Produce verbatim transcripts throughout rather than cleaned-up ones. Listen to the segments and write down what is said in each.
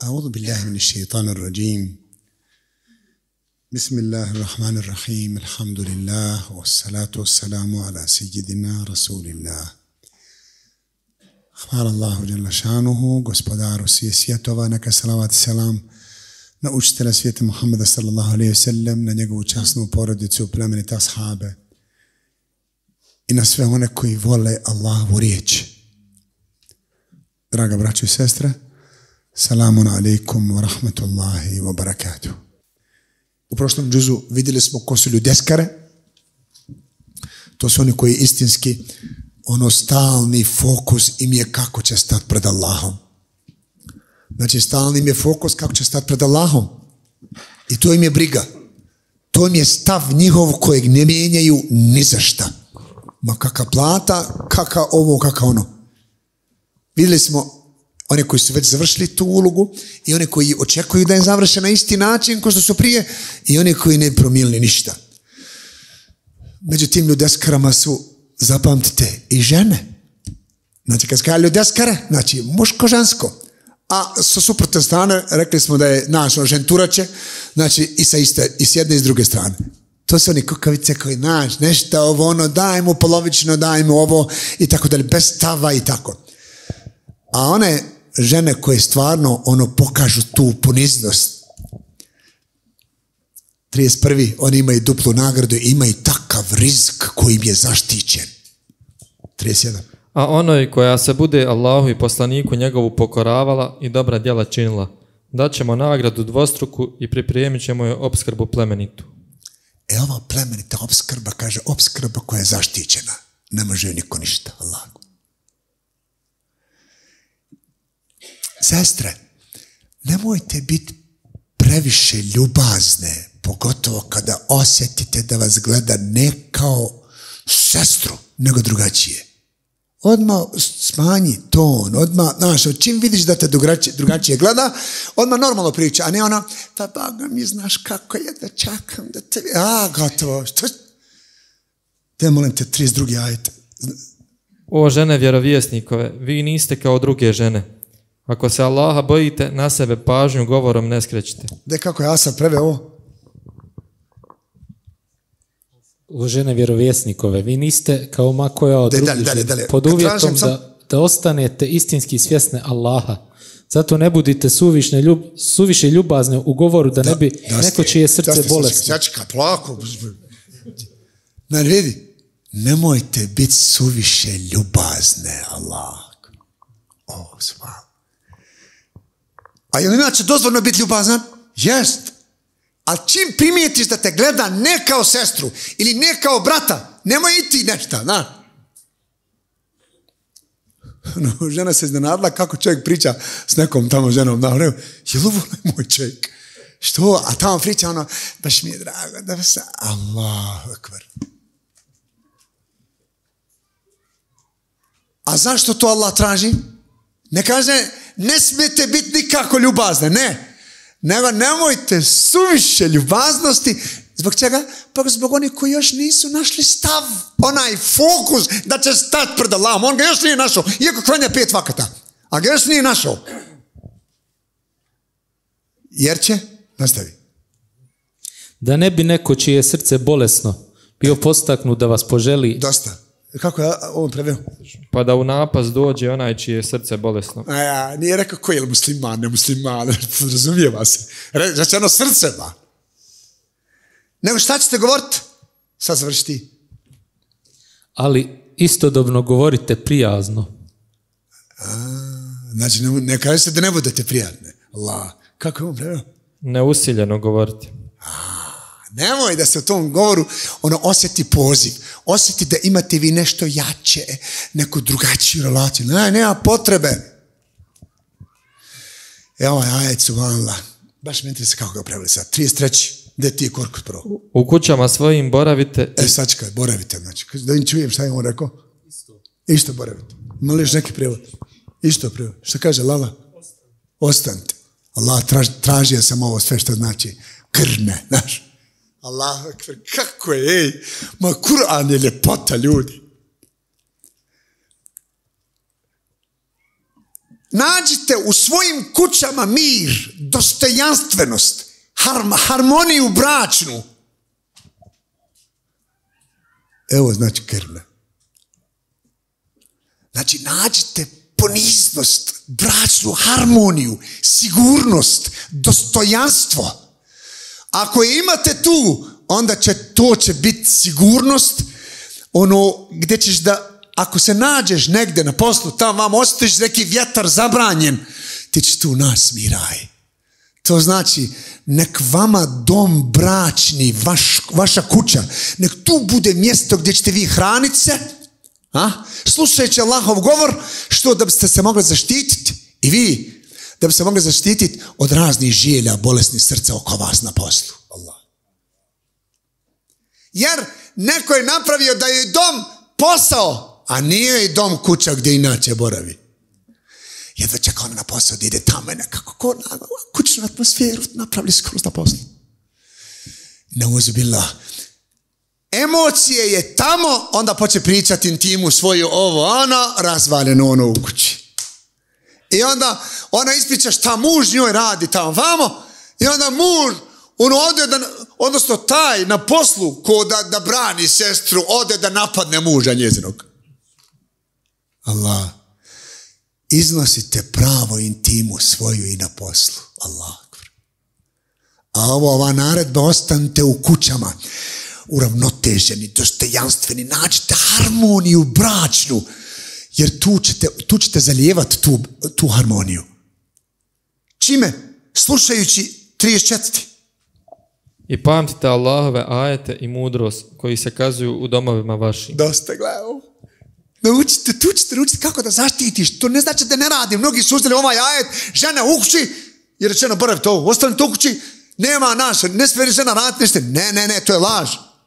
أعوذ بالله من الشيطان الرجيم. بسم الله الرحمن الرحيم. الحمد لله والصلاة والسلام على سيدنا رسول الله. Hvala Allahu dželle šanuhu, gospodaru svih svjetova, neka salavat i selam na učitelja svijeta Muhammeda sallallahu alejhi ve sellem, na njegovu časnu porodicu, plemenite ashabe i na sve one koji vole Allahovu riječ. Draga braćo i sestre, salamun alaikum wa rahmatullahi wa barakatuh. U prošlom džuzu vidjeli smo ko su ljudeskare. To su oni koji istinski ono stalni fokus im je kako će stati pred Allahom. Znači stalni im je fokus kako će stati pred Allahom. I to im je briga. To im je stav njihov kojeg ne mijenjaju ni za šta. Ma kakva plata, kakva ovo, kakva ono. Vidjeli smo one koji su već završili tu ulogu i one koji očekuju da je završe na isti način kao što su prije i one koji ne promijenili ništa. Među tim ljudeskarama su, zapamtite, i žene. Znači kad se kaže ljudeskare, znači muško-žensko. A sa suprotne strane rekli smo da je naš ženturače, znači i sa iste, i s jedne i s druge strane. To su oni kukavice koji naš, nešto ovo, ono, dajmo polovično, dajmo ovo i tako dalje, bez stava i tako. A one žene koje stvarno ono pokažu tu poniznost, trideset prvi oni imaju duplu nagradu i imaju takav rizk koji im je zaštićen. trideset jedan. A onoj koja se bude Allahu i poslaniku njegovu pokoravala i dobra djela činila, daćemo nagradu dvostruku i pripremit ćemo joj opskrbu plemenitu. E ova plemenita opskrba, kaže opskrba koja je zaštićena. Ne može niko ništa, Allah. Sestre, nemojte biti previše ljubazne, pogotovo kada osjetite da vas gleda ne kao sestru, nego drugačije. Odmah smanji ton, odmah, znaš, čim vidiš da te drugačije, drugačije gleda, odmah normalno priča, a ne ono, pa Boga mi znaš kako je da čakam, da te... A, gotovo, što? Te molim te, trideset drugi ajet. O žene vjerovjesnikove, vi niste kao druge žene. Ako se Allaha bojite, na sebe pažnju govorom ne skrećite. De kako ja sam preveo ovo? O žene vjerovjesnikove, vi niste kao ma koja od drugih žena, pod uvjetom da, da ostanete istinski svjesne Allaha. Zato ne budite suvišne, ljub, suviše ljubazne u govoru da, da ne bi da neko ste, čije srce da bolesno. Sačka, plako. Ne vidi, nemojte biti suviše ljubazne, Allah. O, sva. A je li inače dozvoljno biti ljubazan? Jest. Ali čim primijetiš da te gleda ne kao sestru ili ne kao brata, nemoj iti nešto, znaš. No, žena se iznenadila kako čovjek priča s nekom tamo ženom. Da, je li ovo moj čovjek? Što? A tamo priča ono, baš mi je drago da vas... Allahu akbar. A zašto to Allah traži? Ne kaže, ne smijete biti nikako ljubazne, ne. Nego nemojte suviše ljubaznosti. Zbog čega? Pa zbog onih koji još nisu našli stav, onaj fokus da će stati pred Allahom. On ga još nije našao, iako klanja pet vakata. A ga još nije našao. Jer će, nastavi. Da ne bi neko čije je srce bolesno bio postaknut da vas poželi. Dosta. Kako ja ovo preveo? Pa da u napast dođe onaj čije je srce bolesno. A ja, nije rekao koji je musliman, ne musliman, razumijeva se. Znači ono srce, ba. Nego šta ćete govoriti? Sad završi ti. Ali istodobno govorite prijazno. A, znači ne, ne kaže se da ne budete prijatne. Allah, kako je ovo preveo? Neusiljeno govoriti. A, nemoj da se u tom govoru ono osjeti poziv. Osjeti da imate vi nešto jače, neku drugačiju relaciju. Ne, nema potrebe. Evo je ajet subhanallah. Baš mi interese kako ga preveli sad. trideset treći. Gdje ti je korkus prvo? U kućama svojim boravite. E sad čekaj, boravite. Znači, da im čujem šta je on rekao. Isto. Isto boravite. Ima li još neki prevod? Isto prevod. Šta kaže Lala? Ostanite. Allah traži, tražio sam ovo sve što znači krne, znaš. Allah, kako je, ej, ma Kur'an je ljepota, ljudi. nađite u svojim kućama mir, dostojanstvenost, harmoniju bračnu. Evo znači krvna. Znači nađite poniznost, bračnu harmoniju, sigurnost, dostojanstvo. Ako je imate tu, onda će to će biti sigurnost, ono gdje ćeš da, ako se nađeš negdje na poslu, tamo vam osjetiš neki vjetar zabranjen, ti ćeš tu nasmiraj. To znači, nek vama dom bračni, vaš, vaša kuća, nek tu bude mjesto gdje ćete vi hraniti se, a? Slušajući Allahov govor, što da biste se mogli zaštititi i vi, da bi se mogli zaštititi od raznih želja, bolesnih srca oko vas na poslu. Allah. Jer neko je napravio da je dom posao, a nije i dom kuća gdje inače boravi. Jedva čeka ona na posao da ide tamo i nekako ko na kućnu atmosferu napravili skroz na poslu. Neuzubillah. Emocije je tamo, onda poče pričati intimu svoju, ovo, ono, razvaljeno ono u kući. I onda ona ispriča šta muž njoj radi tamo vamo i onda muž, ono ode da, odnosno taj na poslu ko da, da brani sestru, ode da napadne muža njezinog. Allah. Iznosite pravo intimu svoju i na poslu. Allah. A ovo, ova naredba, ostanite u kućama. Uravnoteženi, dostojanstveni, nađite harmoniju bračnu, jer tu ćete, tu ćete zalijevati tu, tu harmoniju. Čime? Slušajući trideset četvrti. I pamtite Allahove ajete i mudrost koji se kazuju u domovima vašim. Dosta gledao. Naučite, tu ćete naučiti kako da zaštitiš. To ne znači da ne radi. Mnogi su uzeli ovaj ajet, žena u kući, jer rečeno boravite ovo, ostanite u kući, nema naša, ne smije žena raditi nešto. Ne, ne, ne, to je laž.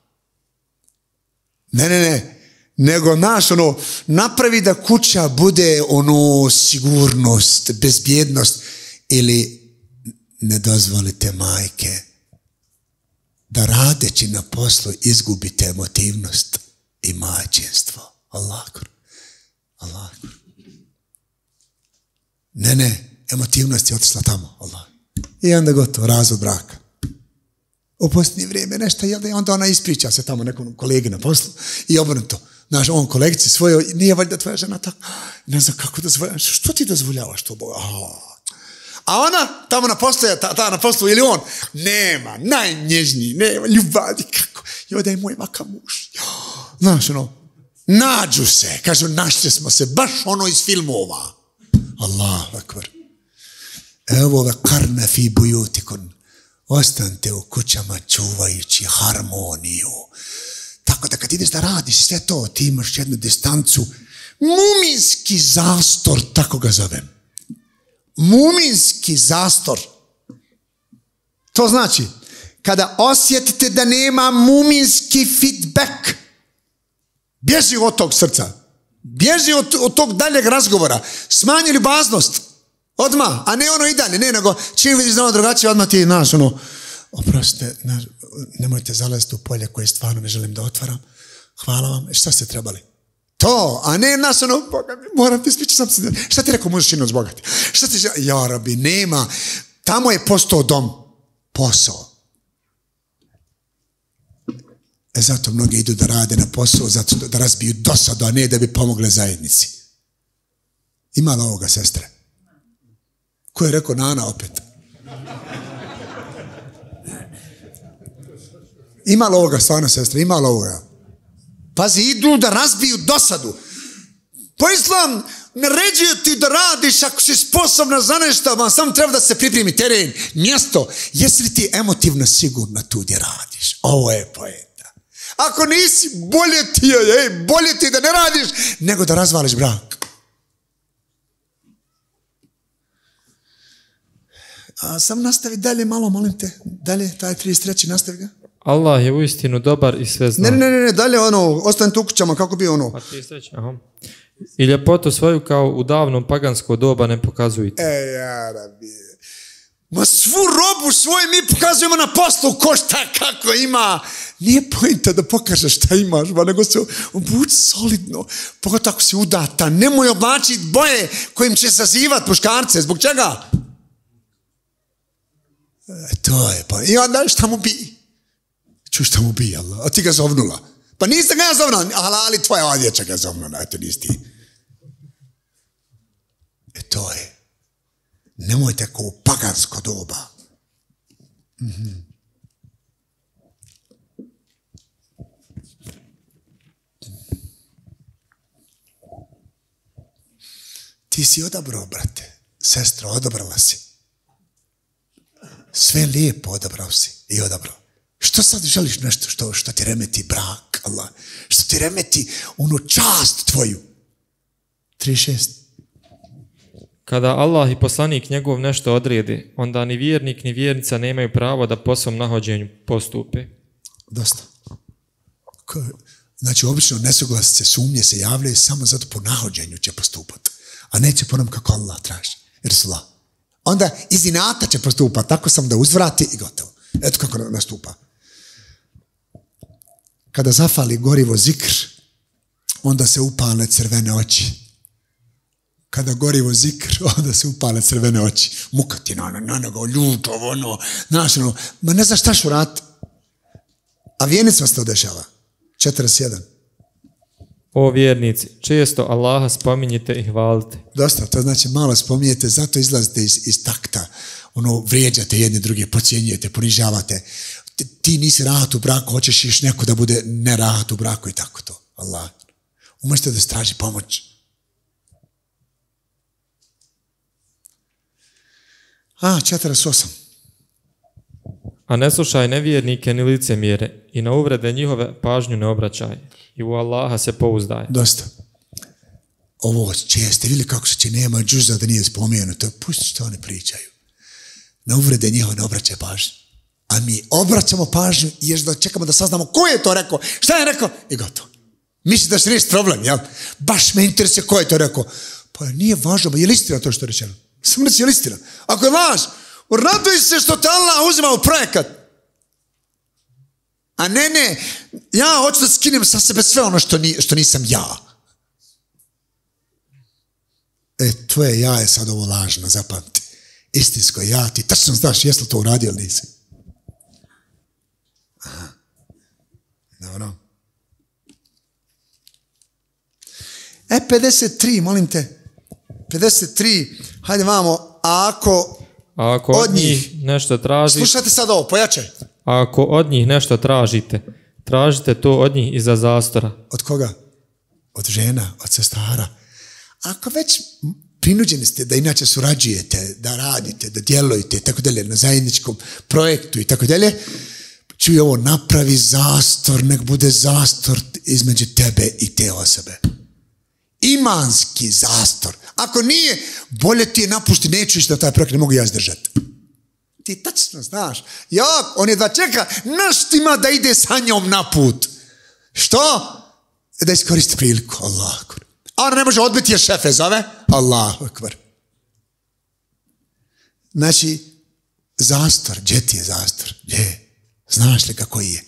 Ne, ne, ne. Nego naš, ono, napravi da kuća bude, ono, sigurnost, bezbjednost. Ili ne dozvolite, majke, da radeći na poslu izgubite emotivnost i majčinstvo. Allah. Allah. Ne, ne, emotivnost je otišla tamo. Allah. I onda gotovo, razvod braka. U posljednje vrijeme nešto, jel da onda ona ispriča se tamo nekom kolegi na poslu i obrnuto. Znaš, on kolegici svojoj, nije valjda tvoja žena tako, ne znam kako dozvoljavaš, što ti dozvoljavaš to, Boga? A ona tamo na poslu, ta, ta na poslu ili on, nema, najnježniji, nema, ljubavi, kako, joj da je moj maka muž. Znaš, ono, nađu se, kažu, našli smo se, baš ono iz filmova. Allahu akbar. Evo ve karne fi bujutikun. Ostanite u kućama čuvajući harmoniju. Tako da kad ideš da radiš sve to, ti imaš jednu distancu. Muminski zastor, tako ga zovem. Muminski zastor. To znači, kada osjetite da nema muminski feedback, bježi od tog srca. Bježi od, od tog daljeg razgovora. Smanji ljubaznost. Odmah, a ne ono i dalje, ne, nego čim vidiš da ono drugačije, odmah ti, znaš, ono, oprostite, nemojte zalaziti u polje koje stvarno ne želim da otvaram. Hvala vam, šta ste trebali? To, a ne nas, ono, Boga mi, moram ti spričati sam se, šta ti rekao možeš činu zbogati? Šta ti, ja rabi, nema, tamo je postao dom, posao. E zato mnogi idu da rade na posao, zato da razbiju dosadu, a ne da bi pomogle zajednici. Ima li ovoga, sestre? Ko je rekao Nana opet? Ima li ovoga, stvarno, sestre? Ima li ovoga? Pazi, idu da razbiju dosadu. Po islam naređuje ti da radiš ako si sposobna za nešto, samo treba da se pripremi teren, mjesto. Jesi li ti emotivno sigurna tu gdje radiš? Ovo je poeta. Ako nisi, bolje ti je, ej, bolje ti da ne radiš, nego da razvališ brak. A sam nastavi dalje malo, molim te. Dalje, taj trideset treći, nastavi ga. Allah je uistinu dobar i sve zna. Ne, ne, ne, ne, dalje ono, ostanite u kućama, kako bi ono. Pa trideset treći, aha. I ljepotu svoju kao u davnom pagansko doba ne pokazujete. E, ja, rabi. Ma svu robu svoju mi pokazujemo na poslu, ko šta, kako ima. nije pojenta da pokažeš šta imaš, ba, nego se obuči solidno. Pogotovo ako si udata, nemoj oblačiti boje kojim će sazivati muškarce. Zbog čega? E, to je, pa. I onda šta mu bi? Ču šta mu bi, Allah? A ti ga zovnula. Pa niste ga ja zovnula, ali tvoja odjeća ga zovnula, eto nisi ti. E to je. Nemojte kao pagansko doba. Mm-hmm. Ti si odabrao, brate. Sestro, odabrala si. Sve lijepo odabrao si i odabrao. Što sad želiš nešto što, što ti remeti brak, Allah? Što ti remeti onu čast tvoju? tri šest. Kada Allah i poslanik njegov nešto odredi, onda ni vjernik ni vjernica nemaju pravo da po svom nahođenju postupe. Dosta. Znači, obično nesuglasice, sumnje se javljaju samo zato po nahođenju će postupati. A neće po nam kako Allah traži. Resulullah. Onda iz inata će postupati. Tako sam da uzvrati i gotovo. Eto kako nastupa. Kada zafali gorivo zikr, onda se upale crvene oči. Kada gorivo zikr, onda se upale crvene oči. Muka ti na noga, ljuto, ono, znaš, ono. Ma ne znaš šta ću raditi. A vjernicima se to dešava. četrdeset jedan. O vjernici, često Allaha spominjite i hvalite. Dosta, to znači malo spominjete, zato izlazite iz, iz takta. Ono, vrijeđate jedne druge, podcjenjujete, ponižavate. Ti, ti nisi rahat u braku, hoćeš još neko da bude ne rahat u braku i tako to. Allah. Umjesto da straži pomoć. A, četrdeset osam. A ne slušaj nevjernike ni licemjere i na uvrede njihove pažnju ne obraćaj. I u Allaha se pouzdaj. Dosta. Ovo česte, vidjeli kako se će nema džuza da nije spomenuto. Pusti što oni pričaju. Na uvrede njihove ne obraćaj pažnju. A mi obraćamo pažnju i još da čekamo da saznamo ko je to rekao, šta je rekao i gotovo. Misli da se riješiti problem, jel? Baš me interesuje ko je to rekao. Pa nije važno, ba je li istina to što je rečeno? Samo reći je li istina. Ako je laž, raduj se što te Allah uzima u projekat. A ne, ne, ja hoću da skinem sa sebe sve ono što, ni, što nisam ja. E, tvoje ja je sad ovo lažno, zapamti. Istinsko ja, ti tačno znaš jesi li to uradio ili nisi. Aha. Dobro. E, pedeset tri, molim te. pedeset tri, hajde vamo, a ako, a ako od njih nešto tražite... Slušajte sad ovo, pojačaj. A ako od njih nešto tražite, tražite to od njih iza zastora. Od koga? Od žena, od sestara. Ako već prinuđeni ste da inače surađujete, da radite, da djelujete, tako dalje, na zajedničkom projektu i tako dalje, čuj ovo, napravi zastor, nek bude zastor između tebe i te osobe. Imanski zastor. Ako nije, bolje ti je napušti, neću ići da taj projekt ne mogu ja izdržati. Ti tačno znaš. Ja, on je da čeka, naš ti ima da ide sa njom na put. Što? Da iskoristi priliku. Allah akbar. A ona ne može odbiti jer šefe zove. Allah akbar. Znači, zastor, gdje ti je zastor? Gdje? Znaš li kako je?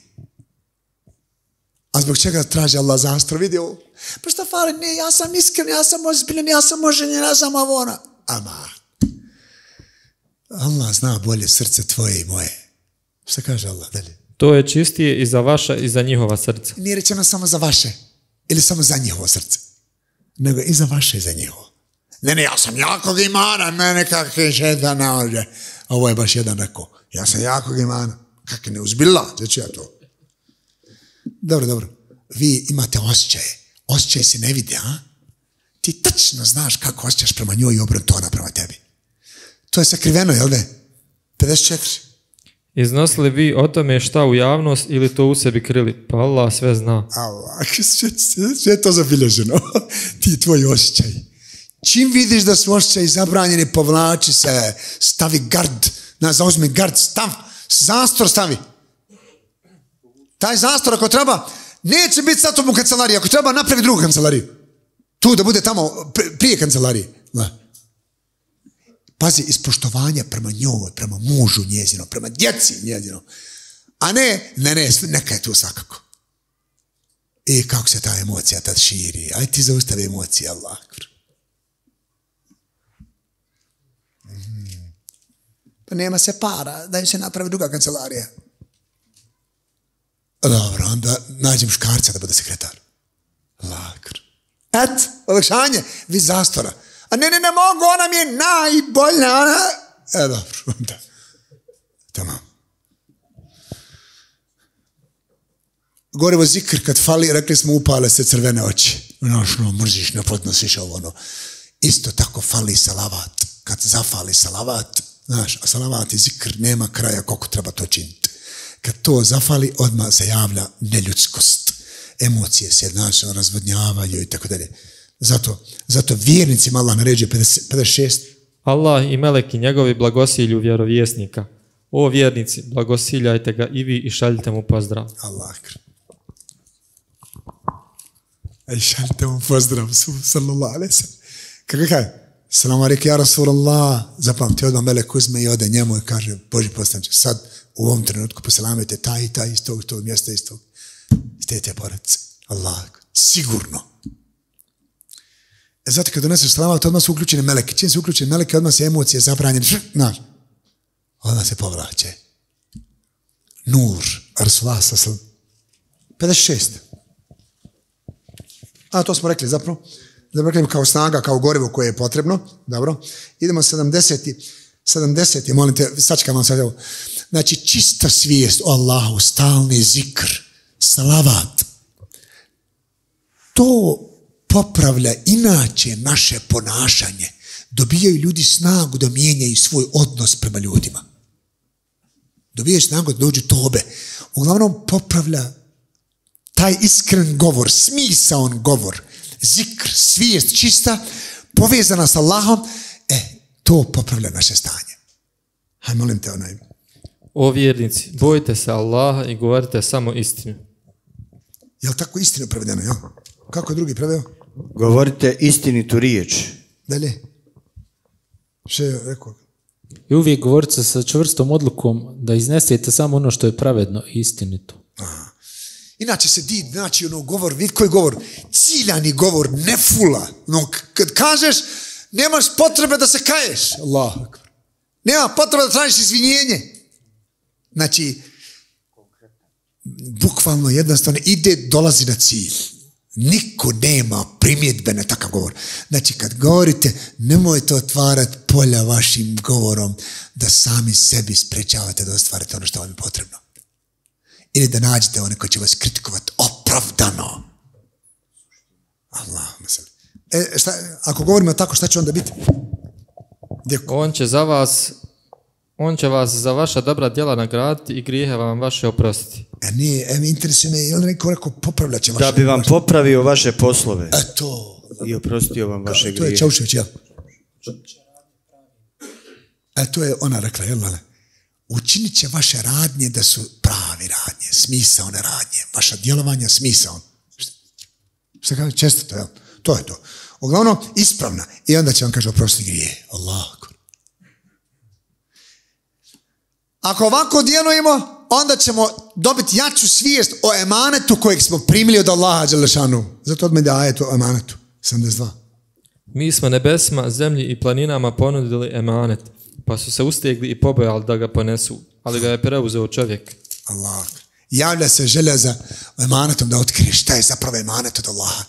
A zbog čega traži Allah zastor? Vidi ovo. Pa šta fali? Ne, ja sam iskren, ja sam ozbiljan, ja sam oženjen, ja sam avona. Ama. Allah zna bolje srce tvoje i moje. Šta kaže Allah dalje? To je čistije i za vaša i za njihova srca. Nije rečeno samo za vaše ili samo za njihovo srce, nego i za vaše i za njihovo. Ne, ne, ja sam jakog imana, mene kakve šetan naođe. Ovo je baš jedan rekao. Ja sam jakog imana. Kakve ne uzbila, gdje ću ja to? Dobro, dobro. Vi imate osjećaje. Osjećaje se ne vide, a? Ti tačno znaš kako osjećaš prema njoj i obrnuto ona prema tebi. To je sakriveno, jel ne? pedeset četiri. Iznosili vi o tome šta u javnost ili to u sebi krili? Pa Allah sve zna. Allah, sve je to zabilježeno. Ti tvoji osjećaj. Čim vidiš da su osjećaji zabranjeni, povlači se, stavi gard, na, zauzmi gard, stav, zastor stavi. Taj zastor ako treba, neće biti sad u kancelariji, ako treba napravi drugu kancelariju. Tu da bude tamo prije kancelarije. Da. Pazi, ispoštovanja prema njoj, prema mužu njezino, prema djeci njezino. A ne, ne, ne, neka je tu svakako. I kako se ta emocija tad širi. Aj ti zaustavi emocije, Allah. Mm. Pa nema se para, da se napravi druga kancelarija. Dobro, onda nađem škarca da bude sekretar. Allah. Et, olakšanje, vid zastora. A ne, ne, ne mogu, ona mi je najbolja. Ona... E, dobro, onda. Tamam. Gorevo zikr kad fali, rekli smo upale se crvene oči. Znaš, no, mrziš, ne podnosiš ovo, ono. Isto tako fali salavat. Kad zafali salavat, znaš, a salavat i zikr nema kraja koliko treba to činiti. Kad to zafali, odmah se javlja neljudskost. Emocije se, znaš, razvodnjavaju i tako dalje. Zato, zato vjernicima Allah naređuje pedeset šest. Allah i meleki njegovi blagosilju vjerovjesnika. O vjernici, blagosiljajte ga i vi i šaljite mu pozdrav. Allah. I šaljite mu pozdrav, sallallahu alaihi sallam. Kako kaj? Salamu alaikum, ja Rasulallah. Zapamti, odmah melek uzme i ode njemu i kaže, Boži poslanče, sad u ovom trenutku poselamajte taj i taj iz tog, tog mjesta, iz tog. Stejte porodice. Allah. Sigurno. E zato kad doneseš salamat, odmah su uključene meleke. Čim su uključene meleke, odmah se emocije zabranjene. Znaš. Odmah se povraće. Nur. Rasulallah sallam. pedeset šest. A to smo rekli zapravo. Zapravo kao snaga, kao gorivo koje je potrebno. Dobro. Idemo sedamdeset. sedamdeset. Molim te, sačekam vam sad. Znači čista svijest o Allahu, stalni zikr, salavat. To popravlja inače naše ponašanje. Dobijaju ljudi snagu da mijenjaju svoj odnos prema ljudima. Dobijaju snagu da dođu tobe. Uglavnom popravlja taj iskren govor, smisaon govor, zikr, svijest čista, povezana s Allahom, e, to popravlja naše stanje. Haj, molim te onaj. O vjernici, bojite se Allaha i govorite samo istinu. Je li tako istinu prevedeno, jel? Kako je drugi preveo? Govorite istinitu riječ. Dalje. Što je rekao? I uvijek govorite sa čvrstom odlukom da iznesete samo ono što je pravedno i istinito. Aha. Inače se di, znači ono govor, vid koji govor, ciljani govor, ne fula. No, kad kažeš, nemaš potrebe da se kaješ. Allah. Nema potrebe da tražiš izvinjenje. Znači, bukvalno jednostavno ide, dolazi na cilj. Niko nema primjedbe na takav govor. Znači, kad govorite, nemojte otvarati polja vašim govorom da sami sebi sprečavate da ostvarite ono što vam je potrebno. Ili da nađete one koji će vas kritikovati opravdano. Allah. E, šta, ako govorimo tako, šta će onda biti? Gdje? On će za vas, on će vas za vaša dobra djela nagraditi i grijehe vam vaše oprostiti. E nije, e, interesuje me, je li neko rekao popravljat će vaše... Da bi vam vaše... popravio vaše poslove. E to... I oprostio vam vaše grijehe. To je Čaušević, jel? E to je ona rekla, jel? Učinit će vaše radnje da su pravi radnje, smisaone radnje, vaša djelovanja smisaon. Šta kaže? Često to, jel? To je to. Uglavnom, ispravna. I onda će vam kaže oprosti grije. Allah. Ako ovako djelujemo, onda ćemo dobiti jaču svijest o emanetu kojeg smo primili od Allaha dželešanu. Zato odmah da ajet o emanetu. sedamdeset dva. Mi smo nebesima, zemlji i planinama ponudili emanet, pa su se ustegli i pobojali da ga ponesu, ali ga je preuzeo čovjek. Allah. Javlja se želja za emanetom da otkrije šta je zapravo emanet od Allaha.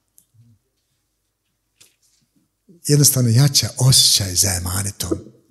Jednostavno jača osjećaj za emanetom.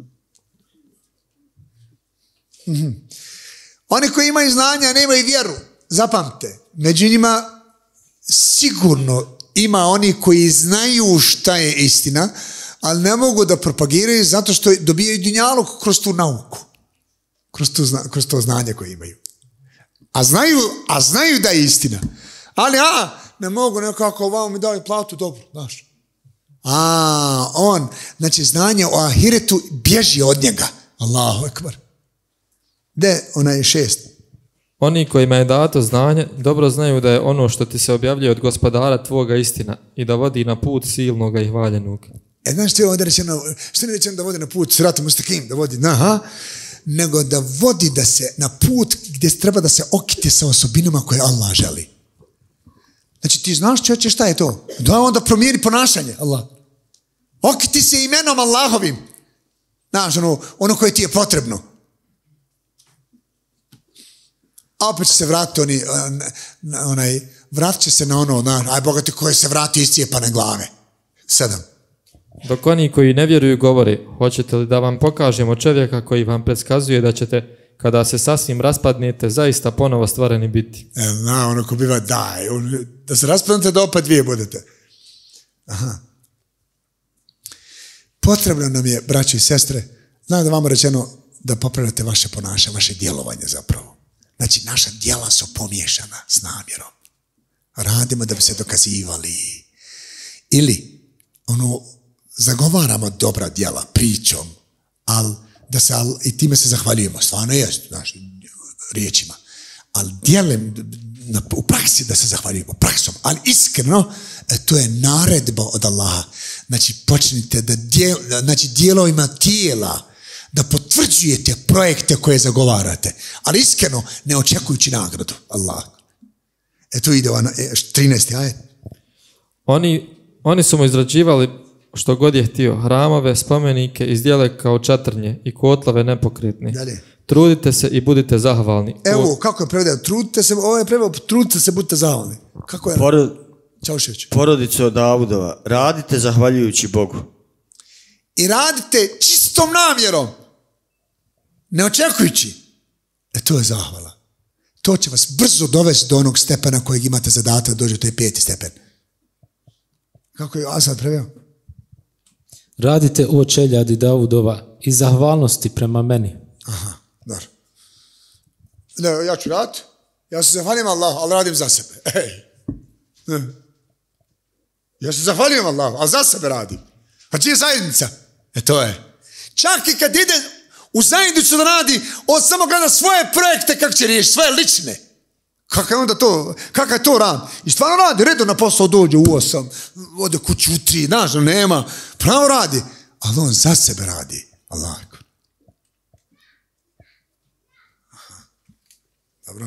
Mm-hmm. Oni koji imaju znanja, a nemaju vjeru, zapamte, među njima sigurno ima oni koji znaju šta je istina, ali ne mogu da propagiraju zato što dobijaju dunjaluk kroz tu nauku, kroz, tu, kroz to znanje koje imaju. A znaju, a znaju da je istina. Ali a, ne mogu nekako, ovo mi daju platu, dobro, znaš. A, on, znači znanje o ahiretu bježi od njega. Allahu ekber. De, ona je šest. Oni kojima je dato znanje, dobro znaju da je ono što ti se objavljuje od gospodara tvoga istina i da vodi na put silnoga i hvaljenog. E, znaš što je ovdje rečeno, što je rečeno da vodi na put siratom mustakim, da vodi, aha, nego da vodi da se na put gdje treba da se okite sa osobinama koje Allah želi. Znači ti znaš čovječe šta je to? Da onda promijeni ponašanje. Allah. Okiti se imenom Allahovim. Znaš, ono, ono koje ti je potrebno. A opet će se vratiti oni, onaj, vratit će se na ono, na, aj bogati koji se vrati iscijepane glave. Sedam. Dok oni koji ne vjeruju govore, hoćete li da vam pokažemo čovjeka koji vam predskazuje da ćete, kada se sasvim raspadnete, zaista ponovo stvareni biti? E, na, ono ko biva, daj, on, da se raspadnete da opet dvije budete. Aha. Potrebno nam je, braći i sestre, znam da vam rečeno da popravljate vaše ponašanje, vaše djelovanje zapravo. Znači, naša djela su pomiješana s namjerom. Radimo da bi se dokazivali. Ili, ono, zagovaramo dobra djela pričom, ali da se, al, i time se zahvaljujemo. Stvarno jest, znaš, riječima. Ali djelem, na, u praksi da se zahvaljujemo, praksom, ali iskreno, to je naredba od Allaha. Znači, počnite da djel, znači, dijelovima tijela da potvrđujete projekte koje zagovarate, ali iskreno ne očekujući nagradu. Allah. E tu ide ona, trinaesti ajet. Oni, oni su mu izrađivali što god je htio, hramove, spomenike, izdjele kao čatrnje i kotlave nepokretne. Dalje. Trudite se i budite zahvalni. Evo, kako je prevedeno? Trudite se, ovo je prevedeno, trudite se, budite zahvalni. Kako je? Porod, Čaušević. porodice od Davudova, radite zahvaljujući Bogu. I radite čistom namjerom. Ne očekujući. E to je zahvala. To će vas brzo dovesti do onog stepena kojeg imate zadatak, dođe, to je peti stepen. Kako je Asad preveo? Radite o čeljadi Davudova i zahvalnosti prema meni. Aha, dobro. Ne, ja ću raditi. Ja se zahvaljujem Allahu, ali radim za sebe. Ej. Ne. Ja se zahvaljujem Allahu, ali za sebe radim. A čija je zajednica? E to je. Čak i kad ide u zajednicu da radi, on samo gleda svoje projekte kako će riješiti, svoje lične. Kakav je onda to, kakav je to rad? I stvarno radi, redno na posao dođe u osam, ode kuću u tri, znaš, nema, pravo radi, ali on za sebe radi. Allah. Aha. Dobro.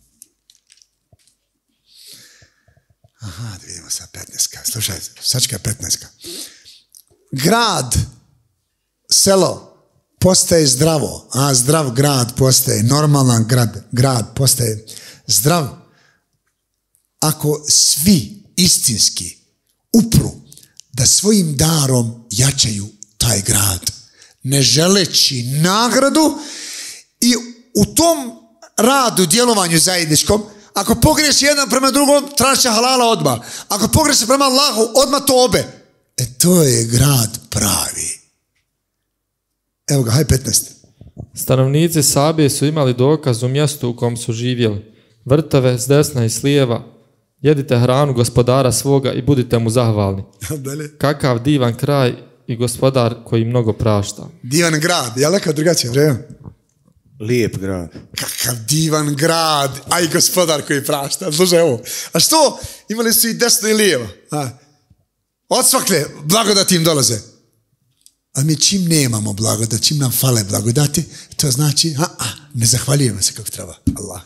Aha, da vidimo sad petnaestka. Slušajte, sačka je petnaestka. Grad, selo, postaje zdravo, a zdrav grad postaje, normalan grad, grad postaje zdrav, ako svi istinski upru da svojim darom jačaju taj grad, ne želeći nagradu i u tom radu, djelovanju zajedničkom, ako pogreši jedan prema drugom, traži halala odmah. Ako pogreši prema Allahu, odmah to obe. E to je grad pravi. Evo ga, haj petnaest. Stanovnici Sabe su imali dokaz u mjestu u kom su živjeli. Vrtove s desna i s lijeva. Jedite hranu gospodara svoga i budite mu zahvalni. Dalje. Kakav divan kraj i gospodar koji mnogo prašta. Divan grad, je li kao drugačije vrijeme? Lijep grad. Kakav divan grad, aj gospodar koji prašta. Slušaj ovo. A što? Imali su i desno i lijevo. A? Od svakle blagodati im dolaze. A mi čim nemamo blagodati, čim nam fale blagodati, to znači, a, a, ne zahvaljujemo se kako treba. Allah.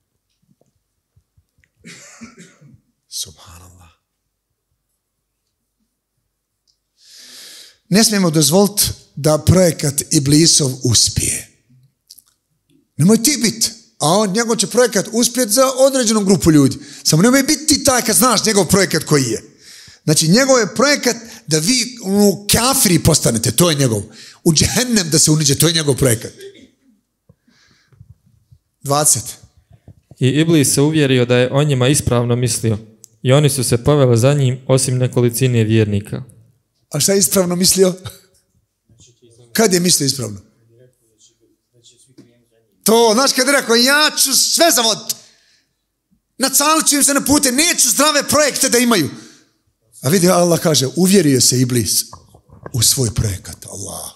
Subhanallah. Ne smijemo dozvoliti da projekat Iblisov uspije. Nemoj ti biti, a on, njegov će projekat uspjeti za određenu grupu ljudi. Samo nemoj biti ti taj kad znaš njegov projekat koji je. Znači, njegov je projekat da vi u kafiri postanete, to je njegov. U džehennem da se uniđe, to je njegov projekat. dvadeset. I Iblis se uvjerio da je o njima ispravno mislio. I oni su se poveli za njim, osim nekolicine vjernika. A šta je ispravno mislio? Kad je mislio ispravno? To, znaš kad je rekao, ja ću sve zavoditi. Nacalit ću im se na pute, neću zdrave projekte da imaju. A vidi, Allah kaže, uvjerio se Iblis u svoj projekat. Allah.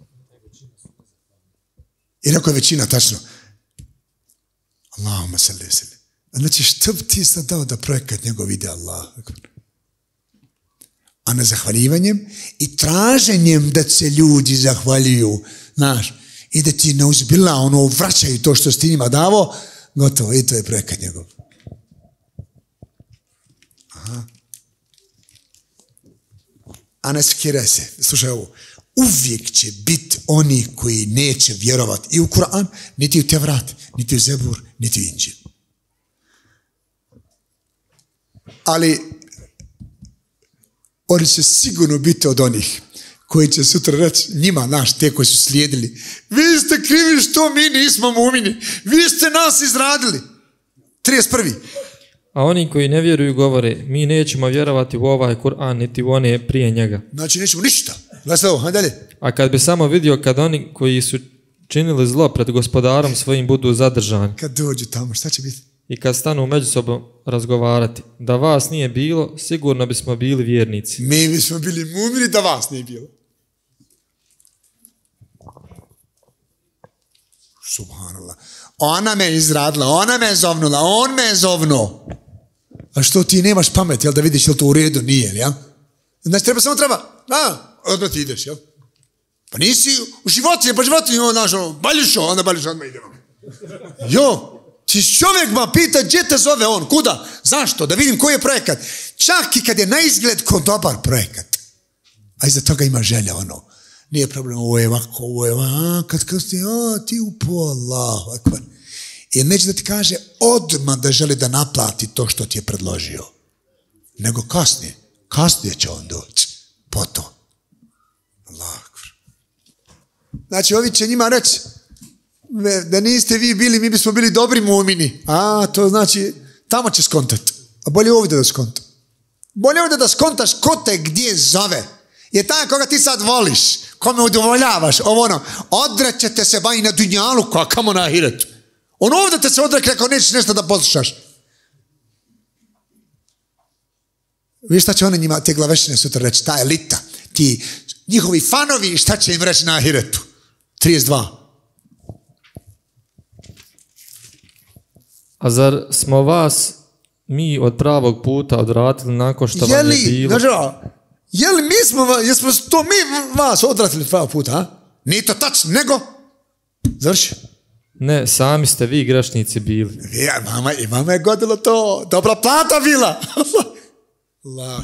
I rekao je većina, tačno. Allahumma salli salli. Znači, što bi ti sad dao da projekat njegov ide Allah? A na zahvaljivanjem i traženjem da se ljudi zahvaljuju, znaš, i da ti ne uzbila, ono, vraćaju to što si ti njima davo, gotovo, i to je projekat njegov. Aha. A ne skiraj se, slušaj ovo, uvijek će biti oni koji neće vjerovati i u Kur'an, niti u Tevrat, niti u Zebur, niti u Inđil. Ali oni će sigurno biti od onih koji će sutra reći njima, naš, te koji su slijedili, vi ste krivi što mi nismo mumini, vi ste nas izradili. trideset prvi. A oni koji ne vjeruju govore, mi nećemo vjerovati u ovaj Kur'an, niti u one prije njega. Znači nećemo ništa. Gledaj, hajde dalje. A kad bi samo vidio kad oni koji su činili zlo pred gospodarom svojim budu zadržani. Kad dođu tamo, šta će biti? I kad stanu međusobno razgovarati, da vas nije bilo, sigurno bismo bili vjernici. Mi bismo bili mumini da vas nije bilo. Subhanallah. Ona me izradila, ona me zovnula, on me zovnuo. A što ti nemaš pamet, jel da vidiš jel to u redu, nije, jel? Znači treba, samo treba, a, odmah ti ideš, jel? Pa nisi u životinje, pa životinje, ono, znaš, ono, baljušo, onda baljušo, odmah idemo. Jo, ti čovjek ma pita, gdje te zove on, kuda, zašto, da vidim koji je projekat. Čak i kad je na izgled ko dobar projekat, a iza toga ima želja, ono, nije problem, ovo je ovako, ovo je ovako, kad kad ti, a, ti upo, Allah, akbar. I neće da ti kaže odmah da želi da naplati to što ti je predložio, nego kasnije, kasnije će on doći, potom. Allah, akbar. Znači, ovi će njima reći, da niste vi bili, mi bismo bili dobri mumini. A, to znači, tamo će skontati. A bolje ovdje da skonta. Bolje ovdje da skontaš ko te gdje zove. Je taj koga ti sad voliš, kome udovoljavaš, ovo ono, odrećete se ba i na dunjalu, koja kamo na ahiretu. On ovdje te se odrekne ako nećeš nešto da poslušaš. Viš šta će oni njima, te glavešine sutra reći, ta elita, ti njihovi fanovi, šta će im reći na ahiretu? trideset dva. A zar smo vas mi od pravog puta odvratili nakon što vam je bilo? Nažal, je li mi smo, jesmo to mi vas odvratili od pravog puta, a? Nije to tačno, nego, završi. Ne, sami ste vi grešnici bili. Ja, mama, i mama je godilo to, dobra plata bila. Allah.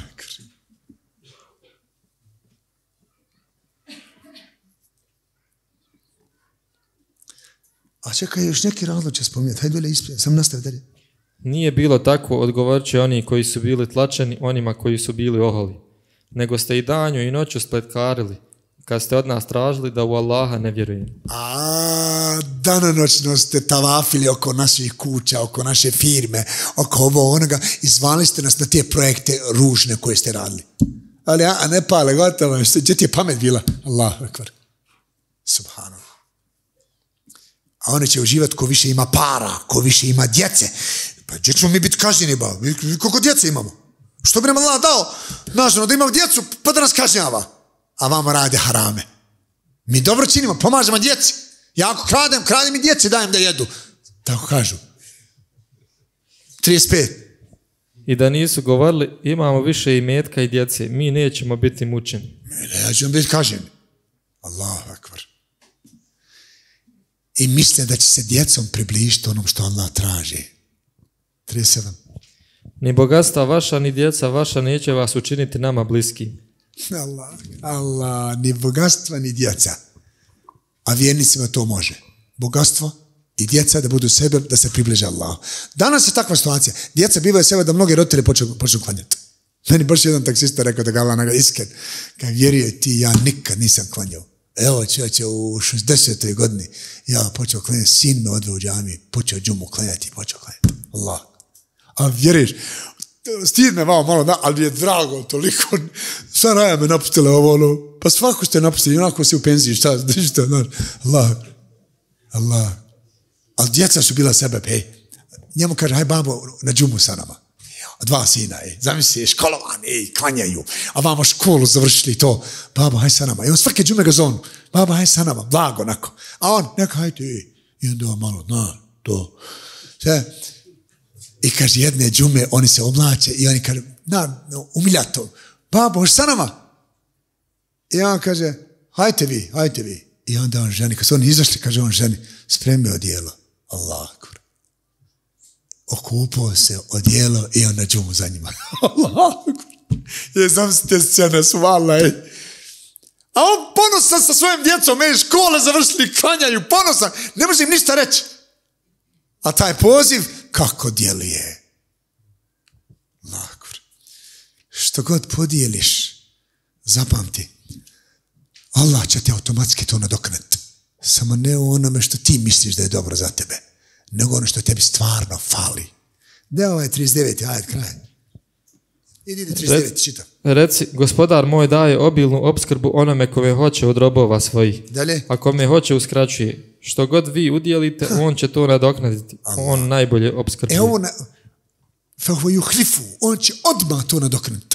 A čekaj, još neki razlog će spominjati. Hajde dole ispred, sam nastavi dalje. Nije bilo tako, odgovorit će oni koji su bili tlačeni onima koji su bili oholi. Nego ste i danju i noću spletkarili, kad ste od nas tražili da u Allaha ne vjerujem. A, danonoćno ste tavafili oko naših kuća, oko naše firme, oko ovo onoga i zvali ste nas na te projekte ružne koje ste radili. Ali, a ne pale, gotovo, gdje ti je pamet bila? Allah, akbar. Subhanallah. A oni će uživati ko više ima para, ko više ima djece. Pa gdje ćemo mi biti kažnjeni, ba? Koliko djece imamo? Što bi nam Allah dao? Nažno, da imamo djecu, pa da nas kažnjava. A vama rade harame. Mi dobro činimo, pomažemo djeci. Ja ako kradem, kradem i djeci, dajem da jedu. Tako kažu. trideset pet. I da nisu govorili, imamo više imetka i djece, mi nećemo biti mučeni. Ne, ja ćemo biti kažnjeni. Allahu akbar. I misle da će se djecom približiti onom što Allah traži. trideset sedam. Ni bogatstva vaša, ni djeca vaša neće vas učiniti nama bliskim. Allah, Allah, ni bogatstva, ni djeca. A vjernicima to može. Bogatstvo i djeca da budu sebe, da se približe Allahu. Danas je takva situacija. Djeca bivaju sebe da mnogi roditelji počnu, počnu klanjati. Meni baš jedan taksista rekao da ga Allah naga iskren. Kad vjeruje ti, ja nikad nisam klanjao. Evo čovječe, u šezdesetoj godini ja počeo klanjati, sin me odveo u džamiju, počeo džumu klanjati i počeo klanjati. Allah. A vjeriš, stid me malo, malo, da, ali je drago, toliko, šta raja me napustila ovo, ono, pa svako ste napustili, onako si u penziji, šta, šta, znaš, Allah, Allah. Ali djeca su bila sebe, hej, njemu kaže, haj babo, na džumu sa nama. Dva sina, ej, zamisli, školovani, ej, klanjaju, a vama školu završili to, baba, haj sa nama. I on svake džume ga zonu, baba, haj sa nama, blago, onako. A on, neka, hajte, ej, i onda malo, na, to, sve. I kaže, jedne džume, oni se oblače i oni kaže, na, umilja to, babo, hoš sa nama? I on kaže, hajte vi, hajte vi. I onda on ženi, kad su oni izašli, kaže on ženi, spremi odijelo. Allah. Okupao se, odijelo i onda džumu za njima. Allah. Je, zamislite scene su, vala, ej. A on ponosan sa svojim djecom, ej, škole završili, klanjaju, ponosan, ne može im ništa reći. A taj poziv, kako djeluje? Lakur. Što god podijeliš, zapamti, Allah će te automatski to nadoknati. Samo ne u onome što ti misliš da je dobro za tebe, nego ono što tebi stvarno fali. Da, ovaj trideset deveti ajde, kraj. Idi, idi, trideset deveti, čitam. Reci, gospodar moj daje obilnu opskrbu onome kome hoće od robova svojih. Dalje. A kome hoće uskraćuje. Što god vi udjelite, on će to nadoknaditi. Allah. On najbolje opskrbuje. E ovo, na... on će odmah to nadoknaditi.